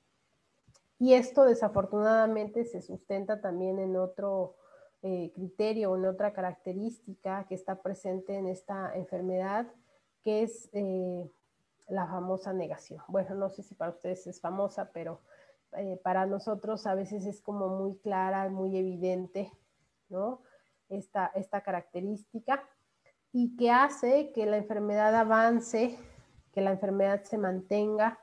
Y esto desafortunadamente se sustenta también en otro eh, criterio, en otra característica que está presente en esta enfermedad, que es eh, la famosa negación. Bueno, no sé si para ustedes es famosa, pero eh, para nosotros a veces es como muy clara, muy evidente, ¿no? Esta, esta característica, y que hace que la enfermedad avance, que la enfermedad se mantenga,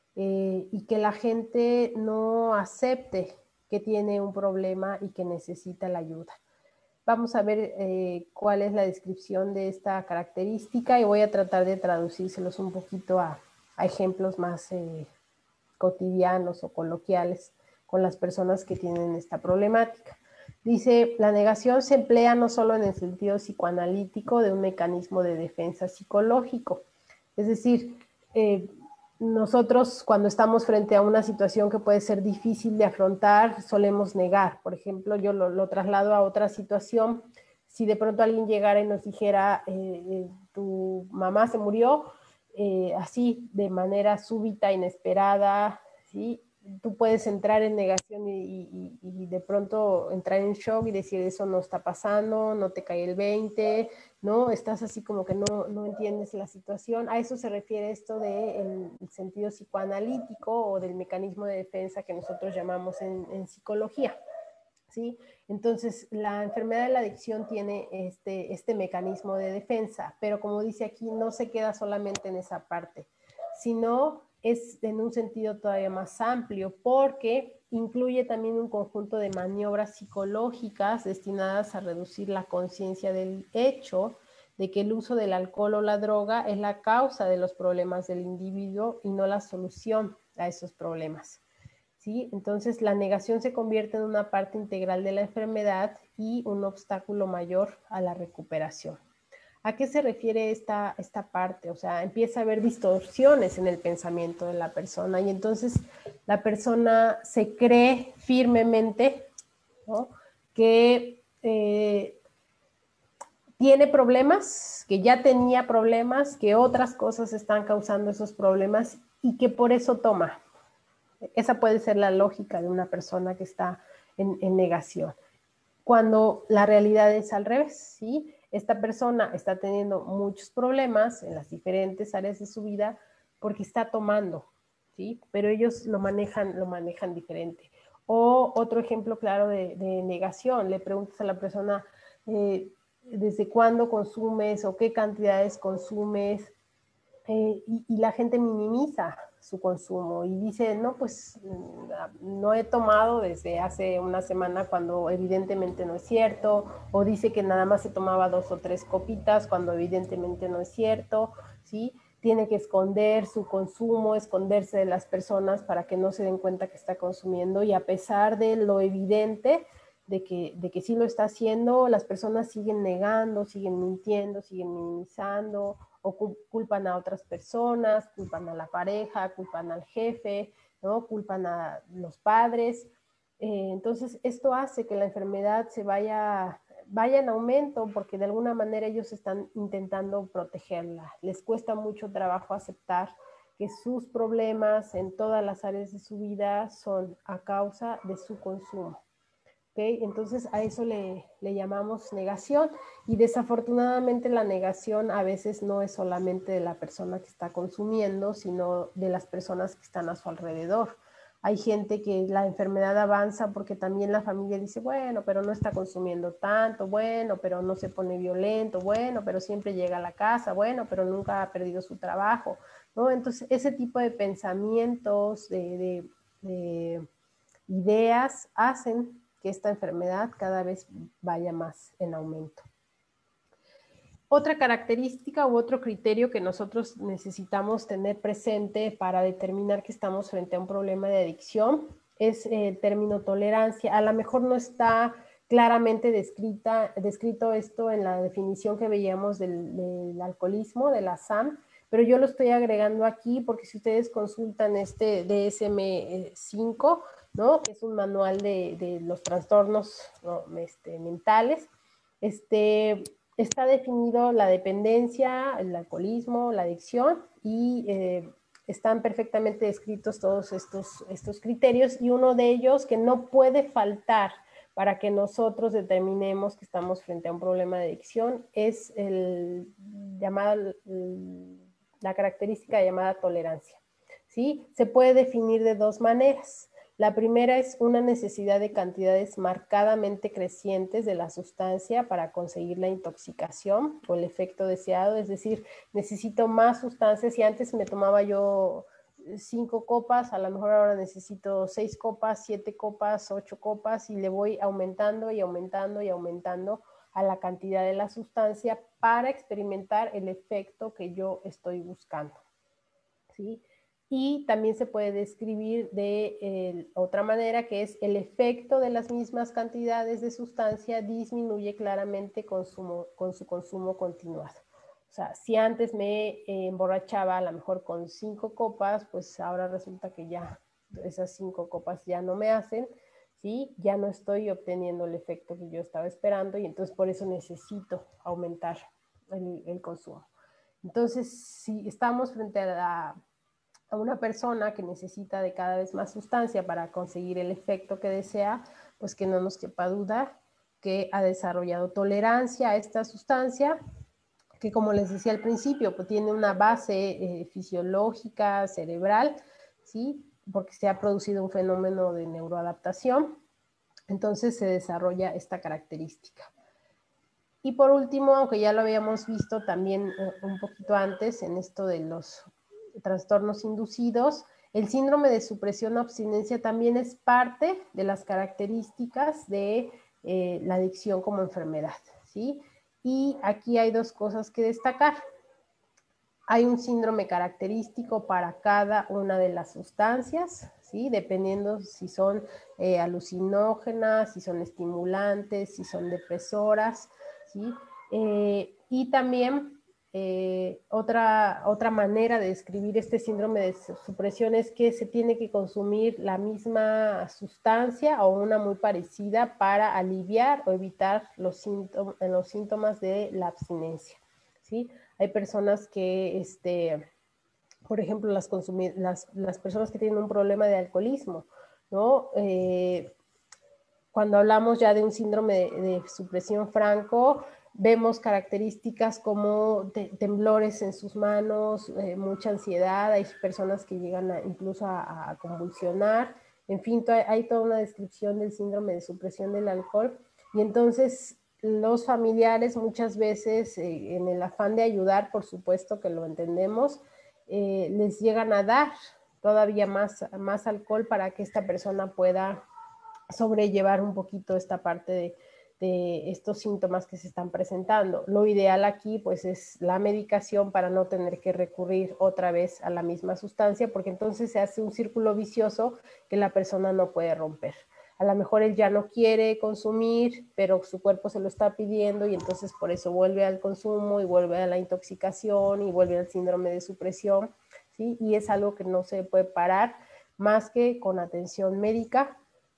eh, y que la gente no acepte que tiene un problema y que necesita la ayuda. Vamos a ver eh, cuál es la descripción de esta característica y voy a tratar de traducírselos un poquito a, a ejemplos más eh, cotidianos o coloquiales con las personas que tienen esta problemática. Dice, la negación se emplea no solo en el sentido psicoanalítico de un mecanismo de defensa psicológico, es decir, eh, nosotros cuando estamos frente a una situación que puede ser difícil de afrontar, solemos negar. Por ejemplo, yo lo, lo traslado a otra situación. Si de pronto alguien llegara y nos dijera, eh, tu mamá se murió, eh, así, de manera súbita, inesperada, ¿sí? Tú puedes entrar en negación y, y, y de pronto entrar en shock y decir, eso no está pasando, no te cae el veinte, ¿no? Estás así como que no, no entiendes la situación. A eso se refiere esto del de sentido psicoanalítico o del mecanismo de defensa que nosotros llamamos en, en psicología, ¿sí? Entonces, la enfermedad de la adicción tiene este, este mecanismo de defensa, pero como dice aquí, no se queda solamente en esa parte, sino es en un sentido todavía más amplio, porque incluye también un conjunto de maniobras psicológicas destinadas a reducir la conciencia del hecho de que el uso del alcohol o la droga es la causa de los problemas del individuo y no la solución a esos problemas, ¿sí? Entonces, la negación se convierte en una parte integral de la enfermedad y un obstáculo mayor a la recuperación. ¿A qué se refiere esta, esta parte? O sea, empieza a haber distorsiones en el pensamiento de la persona y entonces la persona se cree firmemente, ¿no?, que eh, tiene problemas, que ya tenía problemas, que otras cosas están causando esos problemas y que por eso toma. Esa puede ser la lógica de una persona que está en, en negación. Cuando la realidad es al revés, ¿sí? Esta persona está teniendo muchos problemas en las diferentes áreas de su vida porque está tomando, ¿sí? Pero ellos lo manejan, lo manejan diferente. O otro ejemplo claro de, de negación, le preguntas a la persona, eh, ¿desde cuándo consumes o qué cantidades consumes? Eh, y, y la gente minimiza su consumo y dice, no, pues no he tomado desde hace una semana, cuando evidentemente no es cierto, o dice que nada más se tomaba dos o tres copitas cuando evidentemente no es cierto, ¿sí? Tiene que esconder su consumo, esconderse de las personas para que no se den cuenta que está consumiendo, y a pesar de lo evidente de que, de que sí lo está haciendo, las personas siguen negando, siguen mintiendo, siguen minimizando, o culpan a otras personas, culpan a la pareja, culpan al jefe, ¿no?, culpan a los padres. Eh, entonces, esto hace que la enfermedad se vaya vaya en aumento porque de alguna manera ellos están intentando protegerla. Les cuesta mucho trabajo aceptar que sus problemas en todas las áreas de su vida son a causa de su consumo. ¿Okay? Entonces a eso le, le llamamos negación, y desafortunadamente la negación a veces no es solamente de la persona que está consumiendo, sino de las personas que están a su alrededor. Hay gente que la enfermedad avanza porque también la familia dice, bueno, pero no está consumiendo tanto, bueno, pero no se pone violento, bueno, pero siempre llega a la casa, bueno, pero nunca ha perdido su trabajo, ¿no? Entonces ese tipo de pensamientos, de, de, de ideas hacen que esta enfermedad cada vez vaya más en aumento. Otra característica u otro criterio que nosotros necesitamos tener presente para determinar que estamos frente a un problema de adicción es el término tolerancia. A lo mejor no está claramente descrita, descrito esto en la definición que veíamos del, del alcoholismo, de la S A M, pero yo lo estoy agregando aquí porque si ustedes consultan este D S M cinco, ¿no? Que es un manual de, de los trastornos, ¿no? este, mentales, este, está definido la dependencia, el alcoholismo, la adicción, y eh, están perfectamente descritos todos estos, estos criterios, y uno de ellos que no puede faltar para que nosotros determinemos que estamos frente a un problema de adicción es el llamado, la característica llamada tolerancia, ¿sí? Se puede definir de dos maneras. La primera es una necesidad de cantidades marcadamente crecientes de la sustancia para conseguir la intoxicación o el efecto deseado, es decir, necesito más sustancias. Si antes me tomaba yo cinco copas, a lo mejor ahora necesito seis copas, siete copas, ocho copas, y le voy aumentando y aumentando y aumentando a la cantidad de la sustancia para experimentar el efecto que yo estoy buscando, ¿sí? Y también se puede describir de eh, otra manera, que es el efecto de las mismas cantidades de sustancia disminuye claramente con su, con su consumo continuado. O sea, si antes me eh, emborrachaba a lo mejor con cinco copas, pues ahora resulta que ya esas cinco copas ya no me hacen, ¿sí? Ya no estoy obteniendo el efecto que yo estaba esperando, y entonces por eso necesito aumentar el, el consumo. Entonces, si estamos frente a la a una persona que necesita de cada vez más sustancia para conseguir el efecto que desea, pues que no nos quepa duda que ha desarrollado tolerancia a esta sustancia, que como les decía al principio, pues tiene una base eh, fisiológica, cerebral, ¿sí? Porque se ha producido un fenómeno de neuroadaptación, entonces se desarrolla esta característica. Y por último, aunque ya lo habíamos visto también eh, un poquito antes en esto de los trastornos inducidos, el síndrome de supresión o abstinencia también es parte de las características de eh, la adicción como enfermedad, ¿sí? Y aquí hay dos cosas que destacar. Hay un síndrome característico para cada una de las sustancias, ¿sí? Dependiendo si son eh, alucinógenas, si son estimulantes, si son depresoras, ¿sí? Eh, y también eh, otra, otra manera de describir este síndrome de supresión es que se tiene que consumir la misma sustancia o una muy parecida para aliviar o evitar los síntomas, los síntomas de la abstinencia, ¿sí? Hay personas que, este, por ejemplo, las, las, las personas que tienen un problema de alcoholismo, ¿no? Eh, cuando hablamos ya de un síndrome de, de supresión franco, vemos características como te, temblores en sus manos, eh, mucha ansiedad, hay personas que llegan a, incluso a, a convulsionar, en fin, hay, hay toda una descripción del síndrome de supresión del alcohol, y entonces los familiares muchas veces, eh, en el afán de ayudar, por supuesto que lo entendemos, eh, les llegan a dar todavía más, más alcohol para que esta persona pueda sobrellevar un poquito esta parte de, de estos síntomas que se están presentando. Lo ideal aquí pues es la medicación para no tener que recurrir otra vez a la misma sustancia, porque entonces se hace un círculo vicioso que la persona no puede romper. A lo mejor él ya no quiere consumir, pero su cuerpo se lo está pidiendo, y entonces por eso vuelve al consumo y vuelve a la intoxicación y vuelve al síndrome de supresión, ¿sí? Y es algo que no se puede parar más que con atención médica,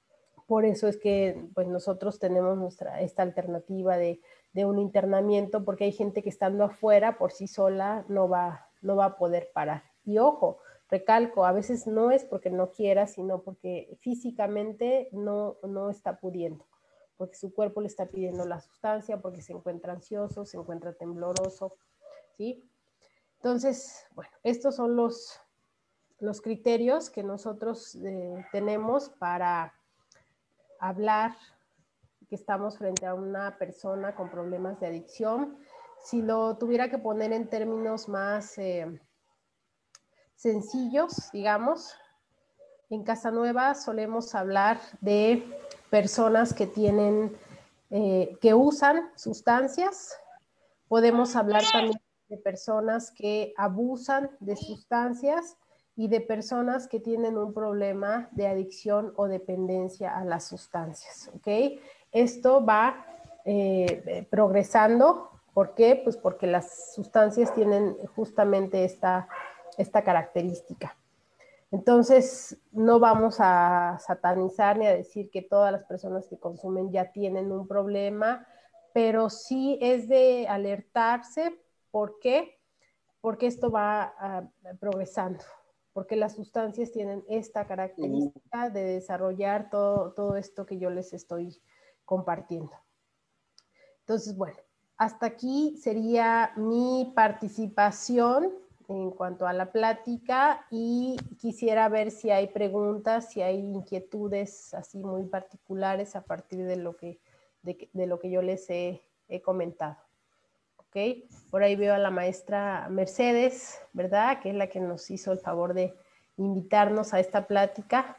Por eso es que pues, nosotros tenemos nuestra, esta alternativa de, de un internamiento, porque hay gente que estando afuera por sí sola no va, no va a poder parar. Y ojo, recalco, a veces no es porque no quiera, sino porque físicamente no, no está pudiendo, porque su cuerpo le está pidiendo la sustancia, porque se encuentra ansioso, se encuentra tembloroso, ¿sí? Entonces, bueno, estos son los, los criterios que nosotros eh, tenemos para hablar que estamos frente a una persona con problemas de adicción. Si lo tuviera que poner en términos más eh, sencillos, digamos, en Casanueva solemos hablar de personas que tienen, eh, que usan sustancias. Podemos hablar también de personas que abusan de sustancias y de personas que tienen un problema de adicción o dependencia a las sustancias, ¿ok? Esto va eh, progresando. ¿Por qué? Pues porque las sustancias tienen justamente esta, esta característica. Entonces, no vamos a satanizar ni a decir que todas las personas que consumen ya tienen un problema, pero sí es de alertarse. ¿Por qué? Porque esto va uh, progresando, porque las sustancias tienen esta característica de desarrollar todo, todo esto que yo les estoy compartiendo. Entonces, bueno, hasta aquí sería mi participación en cuanto a la plática y quisiera ver si hay preguntas, si hay inquietudes así muy particulares a partir de lo que, de, de lo que yo les he, he comentado. ¿Ok? Por ahí veo a la maestra Mercedes, ¿verdad? Que es la que nos hizo el favor de invitarnos a esta plática.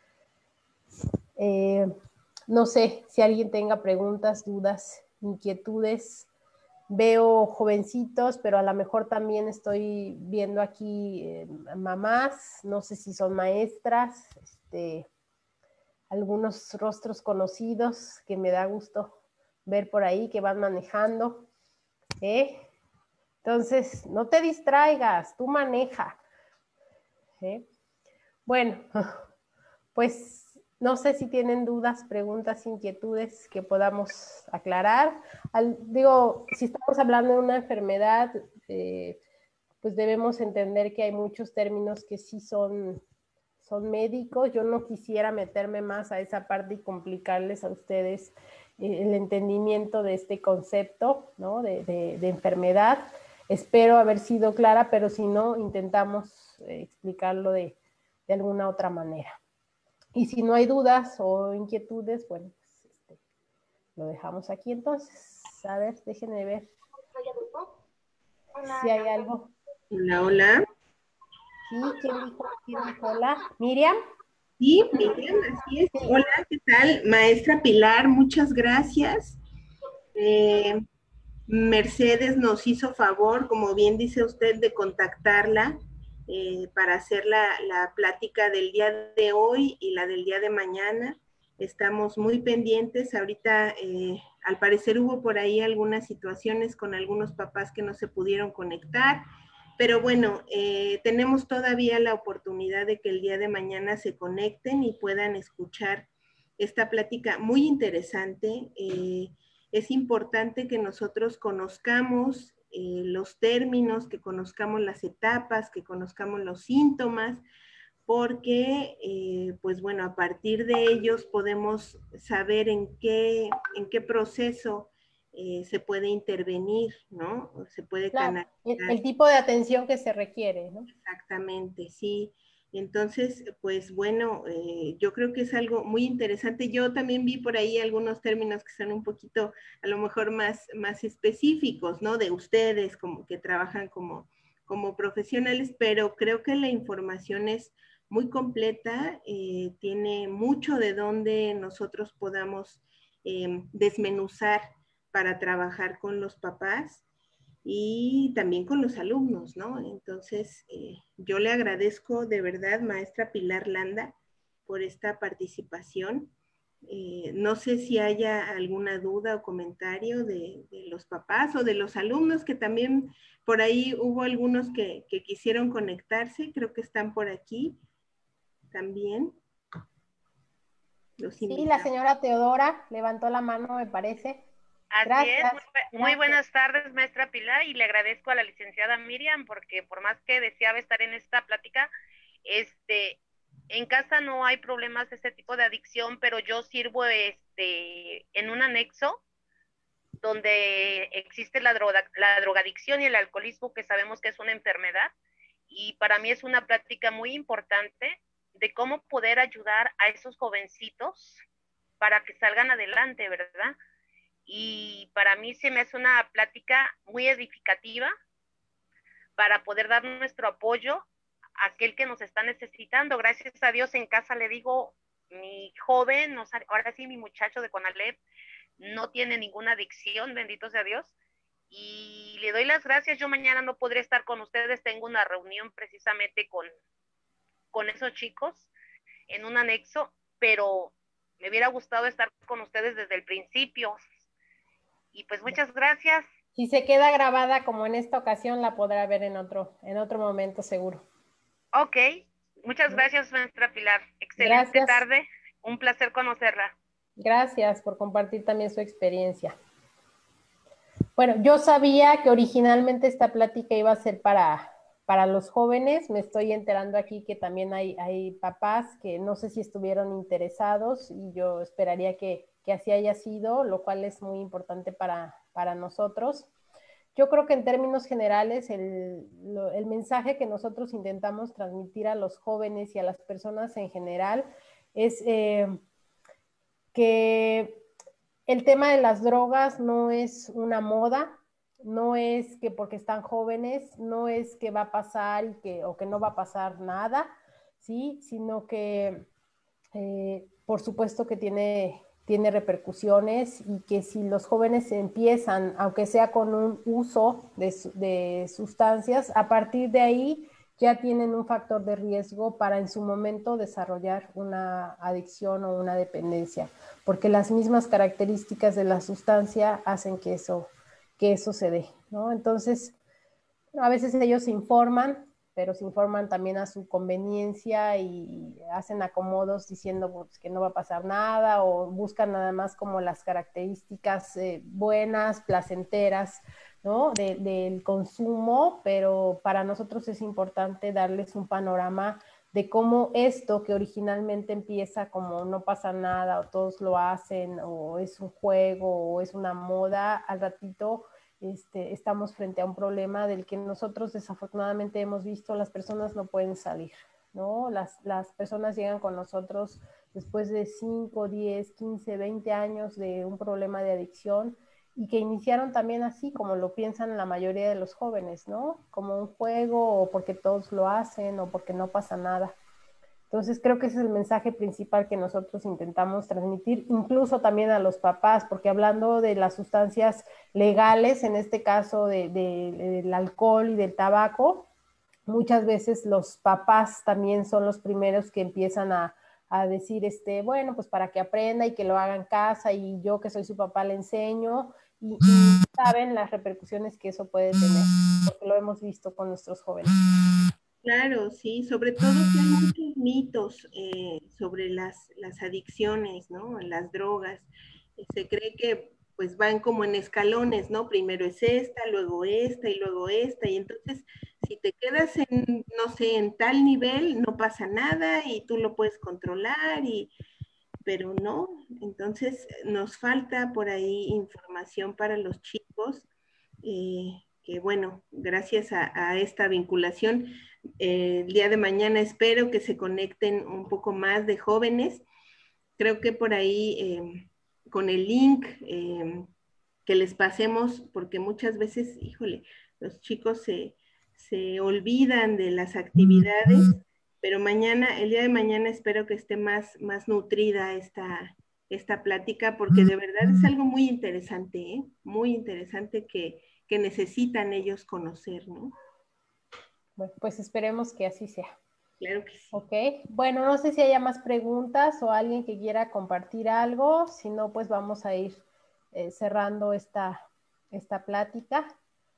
Eh, no sé si alguien tenga preguntas, dudas, inquietudes. Veo jovencitos, pero a lo mejor también estoy viendo aquí eh, mamás, no sé si son maestras, este, algunos rostros conocidos que me da gusto ver por ahí que van manejando. ¿Eh? Entonces, no te distraigas, tú maneja. ¿Eh? Bueno, pues no sé si tienen dudas, preguntas, inquietudes que podamos aclarar. Al, digo, si estamos hablando de una enfermedad, eh, pues debemos entender que hay muchos términos que sí son, son médicos. Yo no quisiera meterme más a esa parte y complicarles a ustedes eh, el entendimiento de este concepto, ¿no? de, de, de enfermedad. Espero haber sido clara, pero si no, intentamos eh, explicarlo de, de alguna otra manera. Y si no hay dudas o inquietudes, bueno, pues este, lo dejamos aquí entonces. A ver, déjenme ver si hay algo. Hola, hola. Sí, ¿quién dijo, quién dijo hola? ¿Miriam? Sí, Miriam, así es. Sí. Hola, ¿qué tal? Maestra Pilar, muchas gracias. Eh, Mercedes nos hizo favor, como bien dice usted, de contactarla eh, para hacer la, la plática del día de hoy y la del día de mañana. Estamos muy pendientes. Ahorita, eh, al parecer, hubo por ahí algunas situaciones con algunos papás que no se pudieron conectar. Pero bueno, eh, tenemos todavía la oportunidad de que el día de mañana se conecten y puedan escuchar esta plática muy interesante. Eh, es importante que nosotros conozcamos eh, los términos, que conozcamos las etapas, que conozcamos los síntomas, porque, eh, pues bueno, a partir de ellos podemos saber en qué, en qué proceso eh, se puede intervenir, ¿no? O se puede Claro, canalizar. el, el tipo de atención que se requiere, ¿no? Exactamente, sí. Entonces, pues bueno, eh, yo creo que es algo muy interesante. Yo también vi por ahí algunos términos que son un poquito, a lo mejor más, más específicos, ¿no? De ustedes, como que trabajan como, como profesionales, pero creo que la información es muy completa, eh, tiene mucho de donde nosotros podamos eh, desmenuzar para trabajar con los papás y también con los alumnos, ¿no? Entonces, eh, yo le agradezco de verdad, maestra Pilar Landa, por esta participación. Eh, no sé si haya alguna duda o comentario de, de, los papás o de los alumnos, que también por ahí hubo algunos que, que quisieron conectarse, creo que están por aquí también. los Sí, la invitamos. señora Teodora levantó la mano, me parece. Así Gracias. es, muy, muy buenas tardes, maestra Pilar, y le agradezco a la licenciada Miriam, porque por más que deseaba estar en esta plática, este, en casa no hay problemas de este tipo de adicción, pero yo sirvo este, en un anexo donde existe la, droga, la drogadicción y el alcoholismo, que sabemos que es una enfermedad, y para mí es una plática muy importante de cómo poder ayudar a esos jovencitos para que salgan adelante, ¿verdad? Y para mí se me hace una plática muy edificativa para poder dar nuestro apoyo a aquel que nos está necesitando. Gracias a Dios en casa le digo, mi joven, ahora sí mi muchacho de Conalep, no tiene ninguna adicción, bendito sea Dios, y le doy las gracias. Yo mañana no podré estar con ustedes, tengo una reunión precisamente con, con esos chicos en un anexo, pero me hubiera gustado estar con ustedes desde el principio. Y pues muchas gracias. Si se queda grabada como en esta ocasión, la podrá ver en otro, en otro momento seguro. Ok, muchas gracias, maestra Pilar. Excelente Gracias. tarde, un placer conocerla. Gracias por compartir también su experiencia. Bueno, yo sabía que originalmente esta plática iba a ser para, para los jóvenes. Me estoy enterando aquí que también hay, hay papás que no sé si estuvieron interesados, y yo esperaría que, que así haya sido, lo cual es muy importante para, para nosotros. Yo creo que en términos generales el, lo, el mensaje que nosotros intentamos transmitir a los jóvenes y a las personas en general es eh, que el tema de las drogas no es una moda, no es que porque están jóvenes, no es que va a pasar y que, o que no va a pasar nada, ¿sí? Sino que eh, por supuesto que tiene, tiene repercusiones, y que si los jóvenes empiezan, aunque sea con un uso de, de sustancias, a partir de ahí ya tienen un factor de riesgo para en su momento desarrollar una adicción o una dependencia, porque las mismas características de la sustancia hacen que eso, que eso se dé, ¿no? Entonces, a veces ellos se informan, pero se informan también a su conveniencia y hacen acomodos diciendo pues, que no va a pasar nada, o buscan nada más como las características eh, buenas, placenteras, ¿no? De, del consumo, pero para nosotros es importante darles un panorama de cómo esto que originalmente empieza como no pasa nada, o todos lo hacen, o es un juego, o es una moda, al ratito Este, estamos frente a un problema del que nosotros desafortunadamente hemos visto. Las personas no pueden salir, ¿no? Las, las personas llegan con nosotros después de cinco, diez, quince, veinte años de un problema de adicción, y que iniciaron también así, como lo piensan la mayoría de los jóvenes, ¿no? Como un juego, o porque todos lo hacen, o porque no pasa nada. Entonces creo que ese es el mensaje principal que nosotros intentamos transmitir, incluso también a los papás, porque hablando de las sustancias legales, en este caso de, de, del alcohol y del tabaco, muchas veces los papás también son los primeros que empiezan a, a decir, este, bueno, pues para que aprenda y que lo haga en casa, y yo que soy su papá le enseño, y, y saben las repercusiones que eso puede tener, porque lo hemos visto con nuestros jóvenes. Claro, sí, sobre todo que hay muchos mitos eh, sobre las, las adicciones, ¿no? Las drogas. Eh, Se cree que pues van como en escalones, ¿no? Primero es esta, luego esta y luego esta. Y entonces, si te quedas en, no sé, en tal nivel, no pasa nada y tú lo puedes controlar, y, pero no. Entonces, nos falta por ahí información para los chicos. Eh, que bueno, gracias a, a esta vinculación, eh, el día de mañana espero que se conecten un poco más de jóvenes. Creo que por ahí eh, con el link eh, que les pasemos, porque muchas veces, híjole, los chicos se, se olvidan de las actividades, pero mañana, el día de mañana espero que esté más, más nutrida esta, esta plática, porque de verdad es algo muy interesante, ¿eh? Muy interesante que, que necesitan ellos conocer, ¿no? Bueno, pues esperemos que así sea. Claro que sí. Ok, bueno, no sé si haya más preguntas o alguien que quiera compartir algo. Si no, pues vamos a ir eh, cerrando esta, esta plática.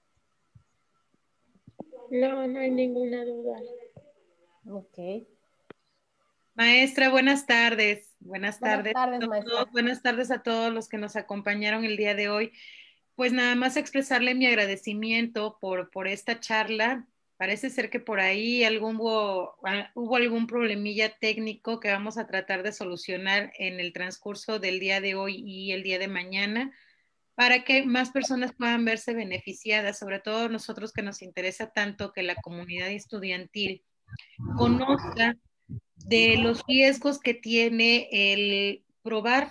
No, no hay ninguna duda. Ok. Maestra, buenas tardes. Buenas Buenas tardes. tardes, a maestra. todos. Buenas tardes a todos los que nos acompañaron el día de hoy. Pues nada más expresarle mi agradecimiento por, por esta charla. Parece ser que por ahí algún, hubo, hubo algún problemilla técnico que vamos a tratar de solucionar en el transcurso del día de hoy y el día de mañana, para que más personas puedan verse beneficiadas, sobre todo nosotros que nos interesa tanto que la comunidad estudiantil conozca de los riesgos que tiene el probar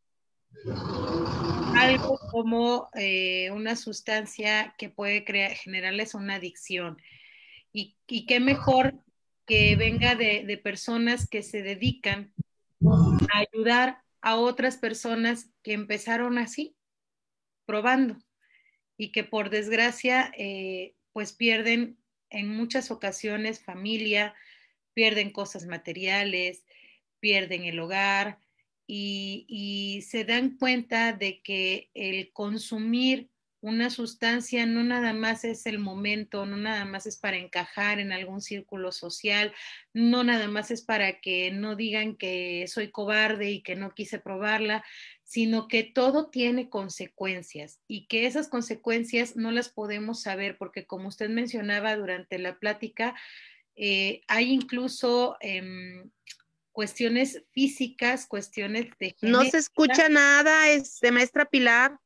algo como eh, una sustancia que puede crear, generarles una adicción. Y, y qué mejor que venga de, de personas que se dedican a ayudar a otras personas que empezaron así, probando, y que por desgracia eh, pues pierden en muchas ocasiones familia, pierden cosas materiales, pierden el hogar y, y se dan cuenta de que el consumir una sustancia no nada más es el momento, no nada más es para encajar en algún círculo social, no nada más es para que no digan que soy cobarde y que no quise probarla, sino que todo tiene consecuencias y que esas consecuencias no las podemos saber porque, como usted mencionaba durante la plática, eh, hay incluso eh, cuestiones físicas, cuestiones de No genética. se escucha nada, este, maestra Pilar.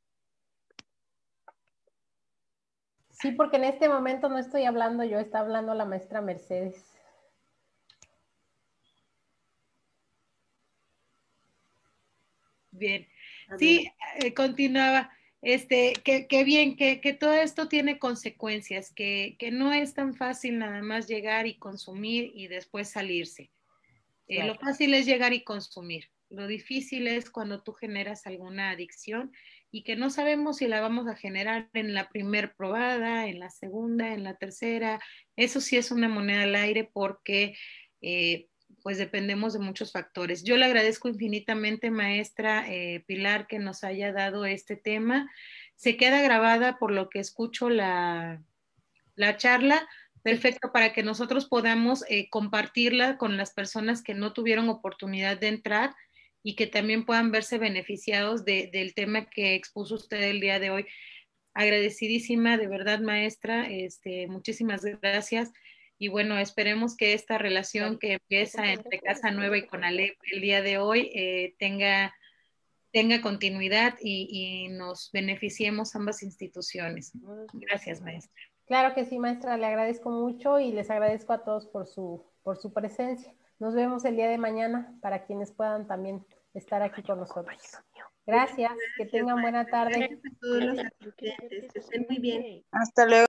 Sí, porque en este momento no estoy hablando yo, está hablando la maestra Mercedes. Bien, sí, eh, continuaba. Este, que, que bien, que, que todo esto tiene consecuencias, que, que no es tan fácil nada más llegar y consumir y después salirse. Eh, Claro. Lo fácil es llegar y consumir. Lo difícil es cuando tú generas alguna adicción y que no sabemos si la vamos a generar en la primer probada, en la segunda, en la tercera. Eso sí es una moneda al aire porque eh, pues dependemos de muchos factores. Yo le agradezco infinitamente, maestra eh, Pilar, que nos haya dado este tema. Se queda grabada por lo que escucho la, la charla. Perfecto, para que nosotros podamos eh, compartirla con las personas que no tuvieron oportunidad de entrar y que también puedan verse beneficiados de, del tema que expuso usted el día de hoy. Agradecidísima, de verdad, maestra, este, muchísimas gracias. Y bueno, esperemos que esta relación que empieza entre Casa Nueva y CONALEP el día de hoy eh, tenga, tenga continuidad y, y nos beneficiemos ambas instituciones. Gracias, maestra. Claro que sí, maestra, le agradezco mucho y les agradezco a todos por su, por su presencia. Nos vemos el día de mañana para quienes puedan también estar aquí con nosotros. Gracias, que tengan buena tarde. Gracias a todos los asistentes, que estén muy bien. Hasta luego.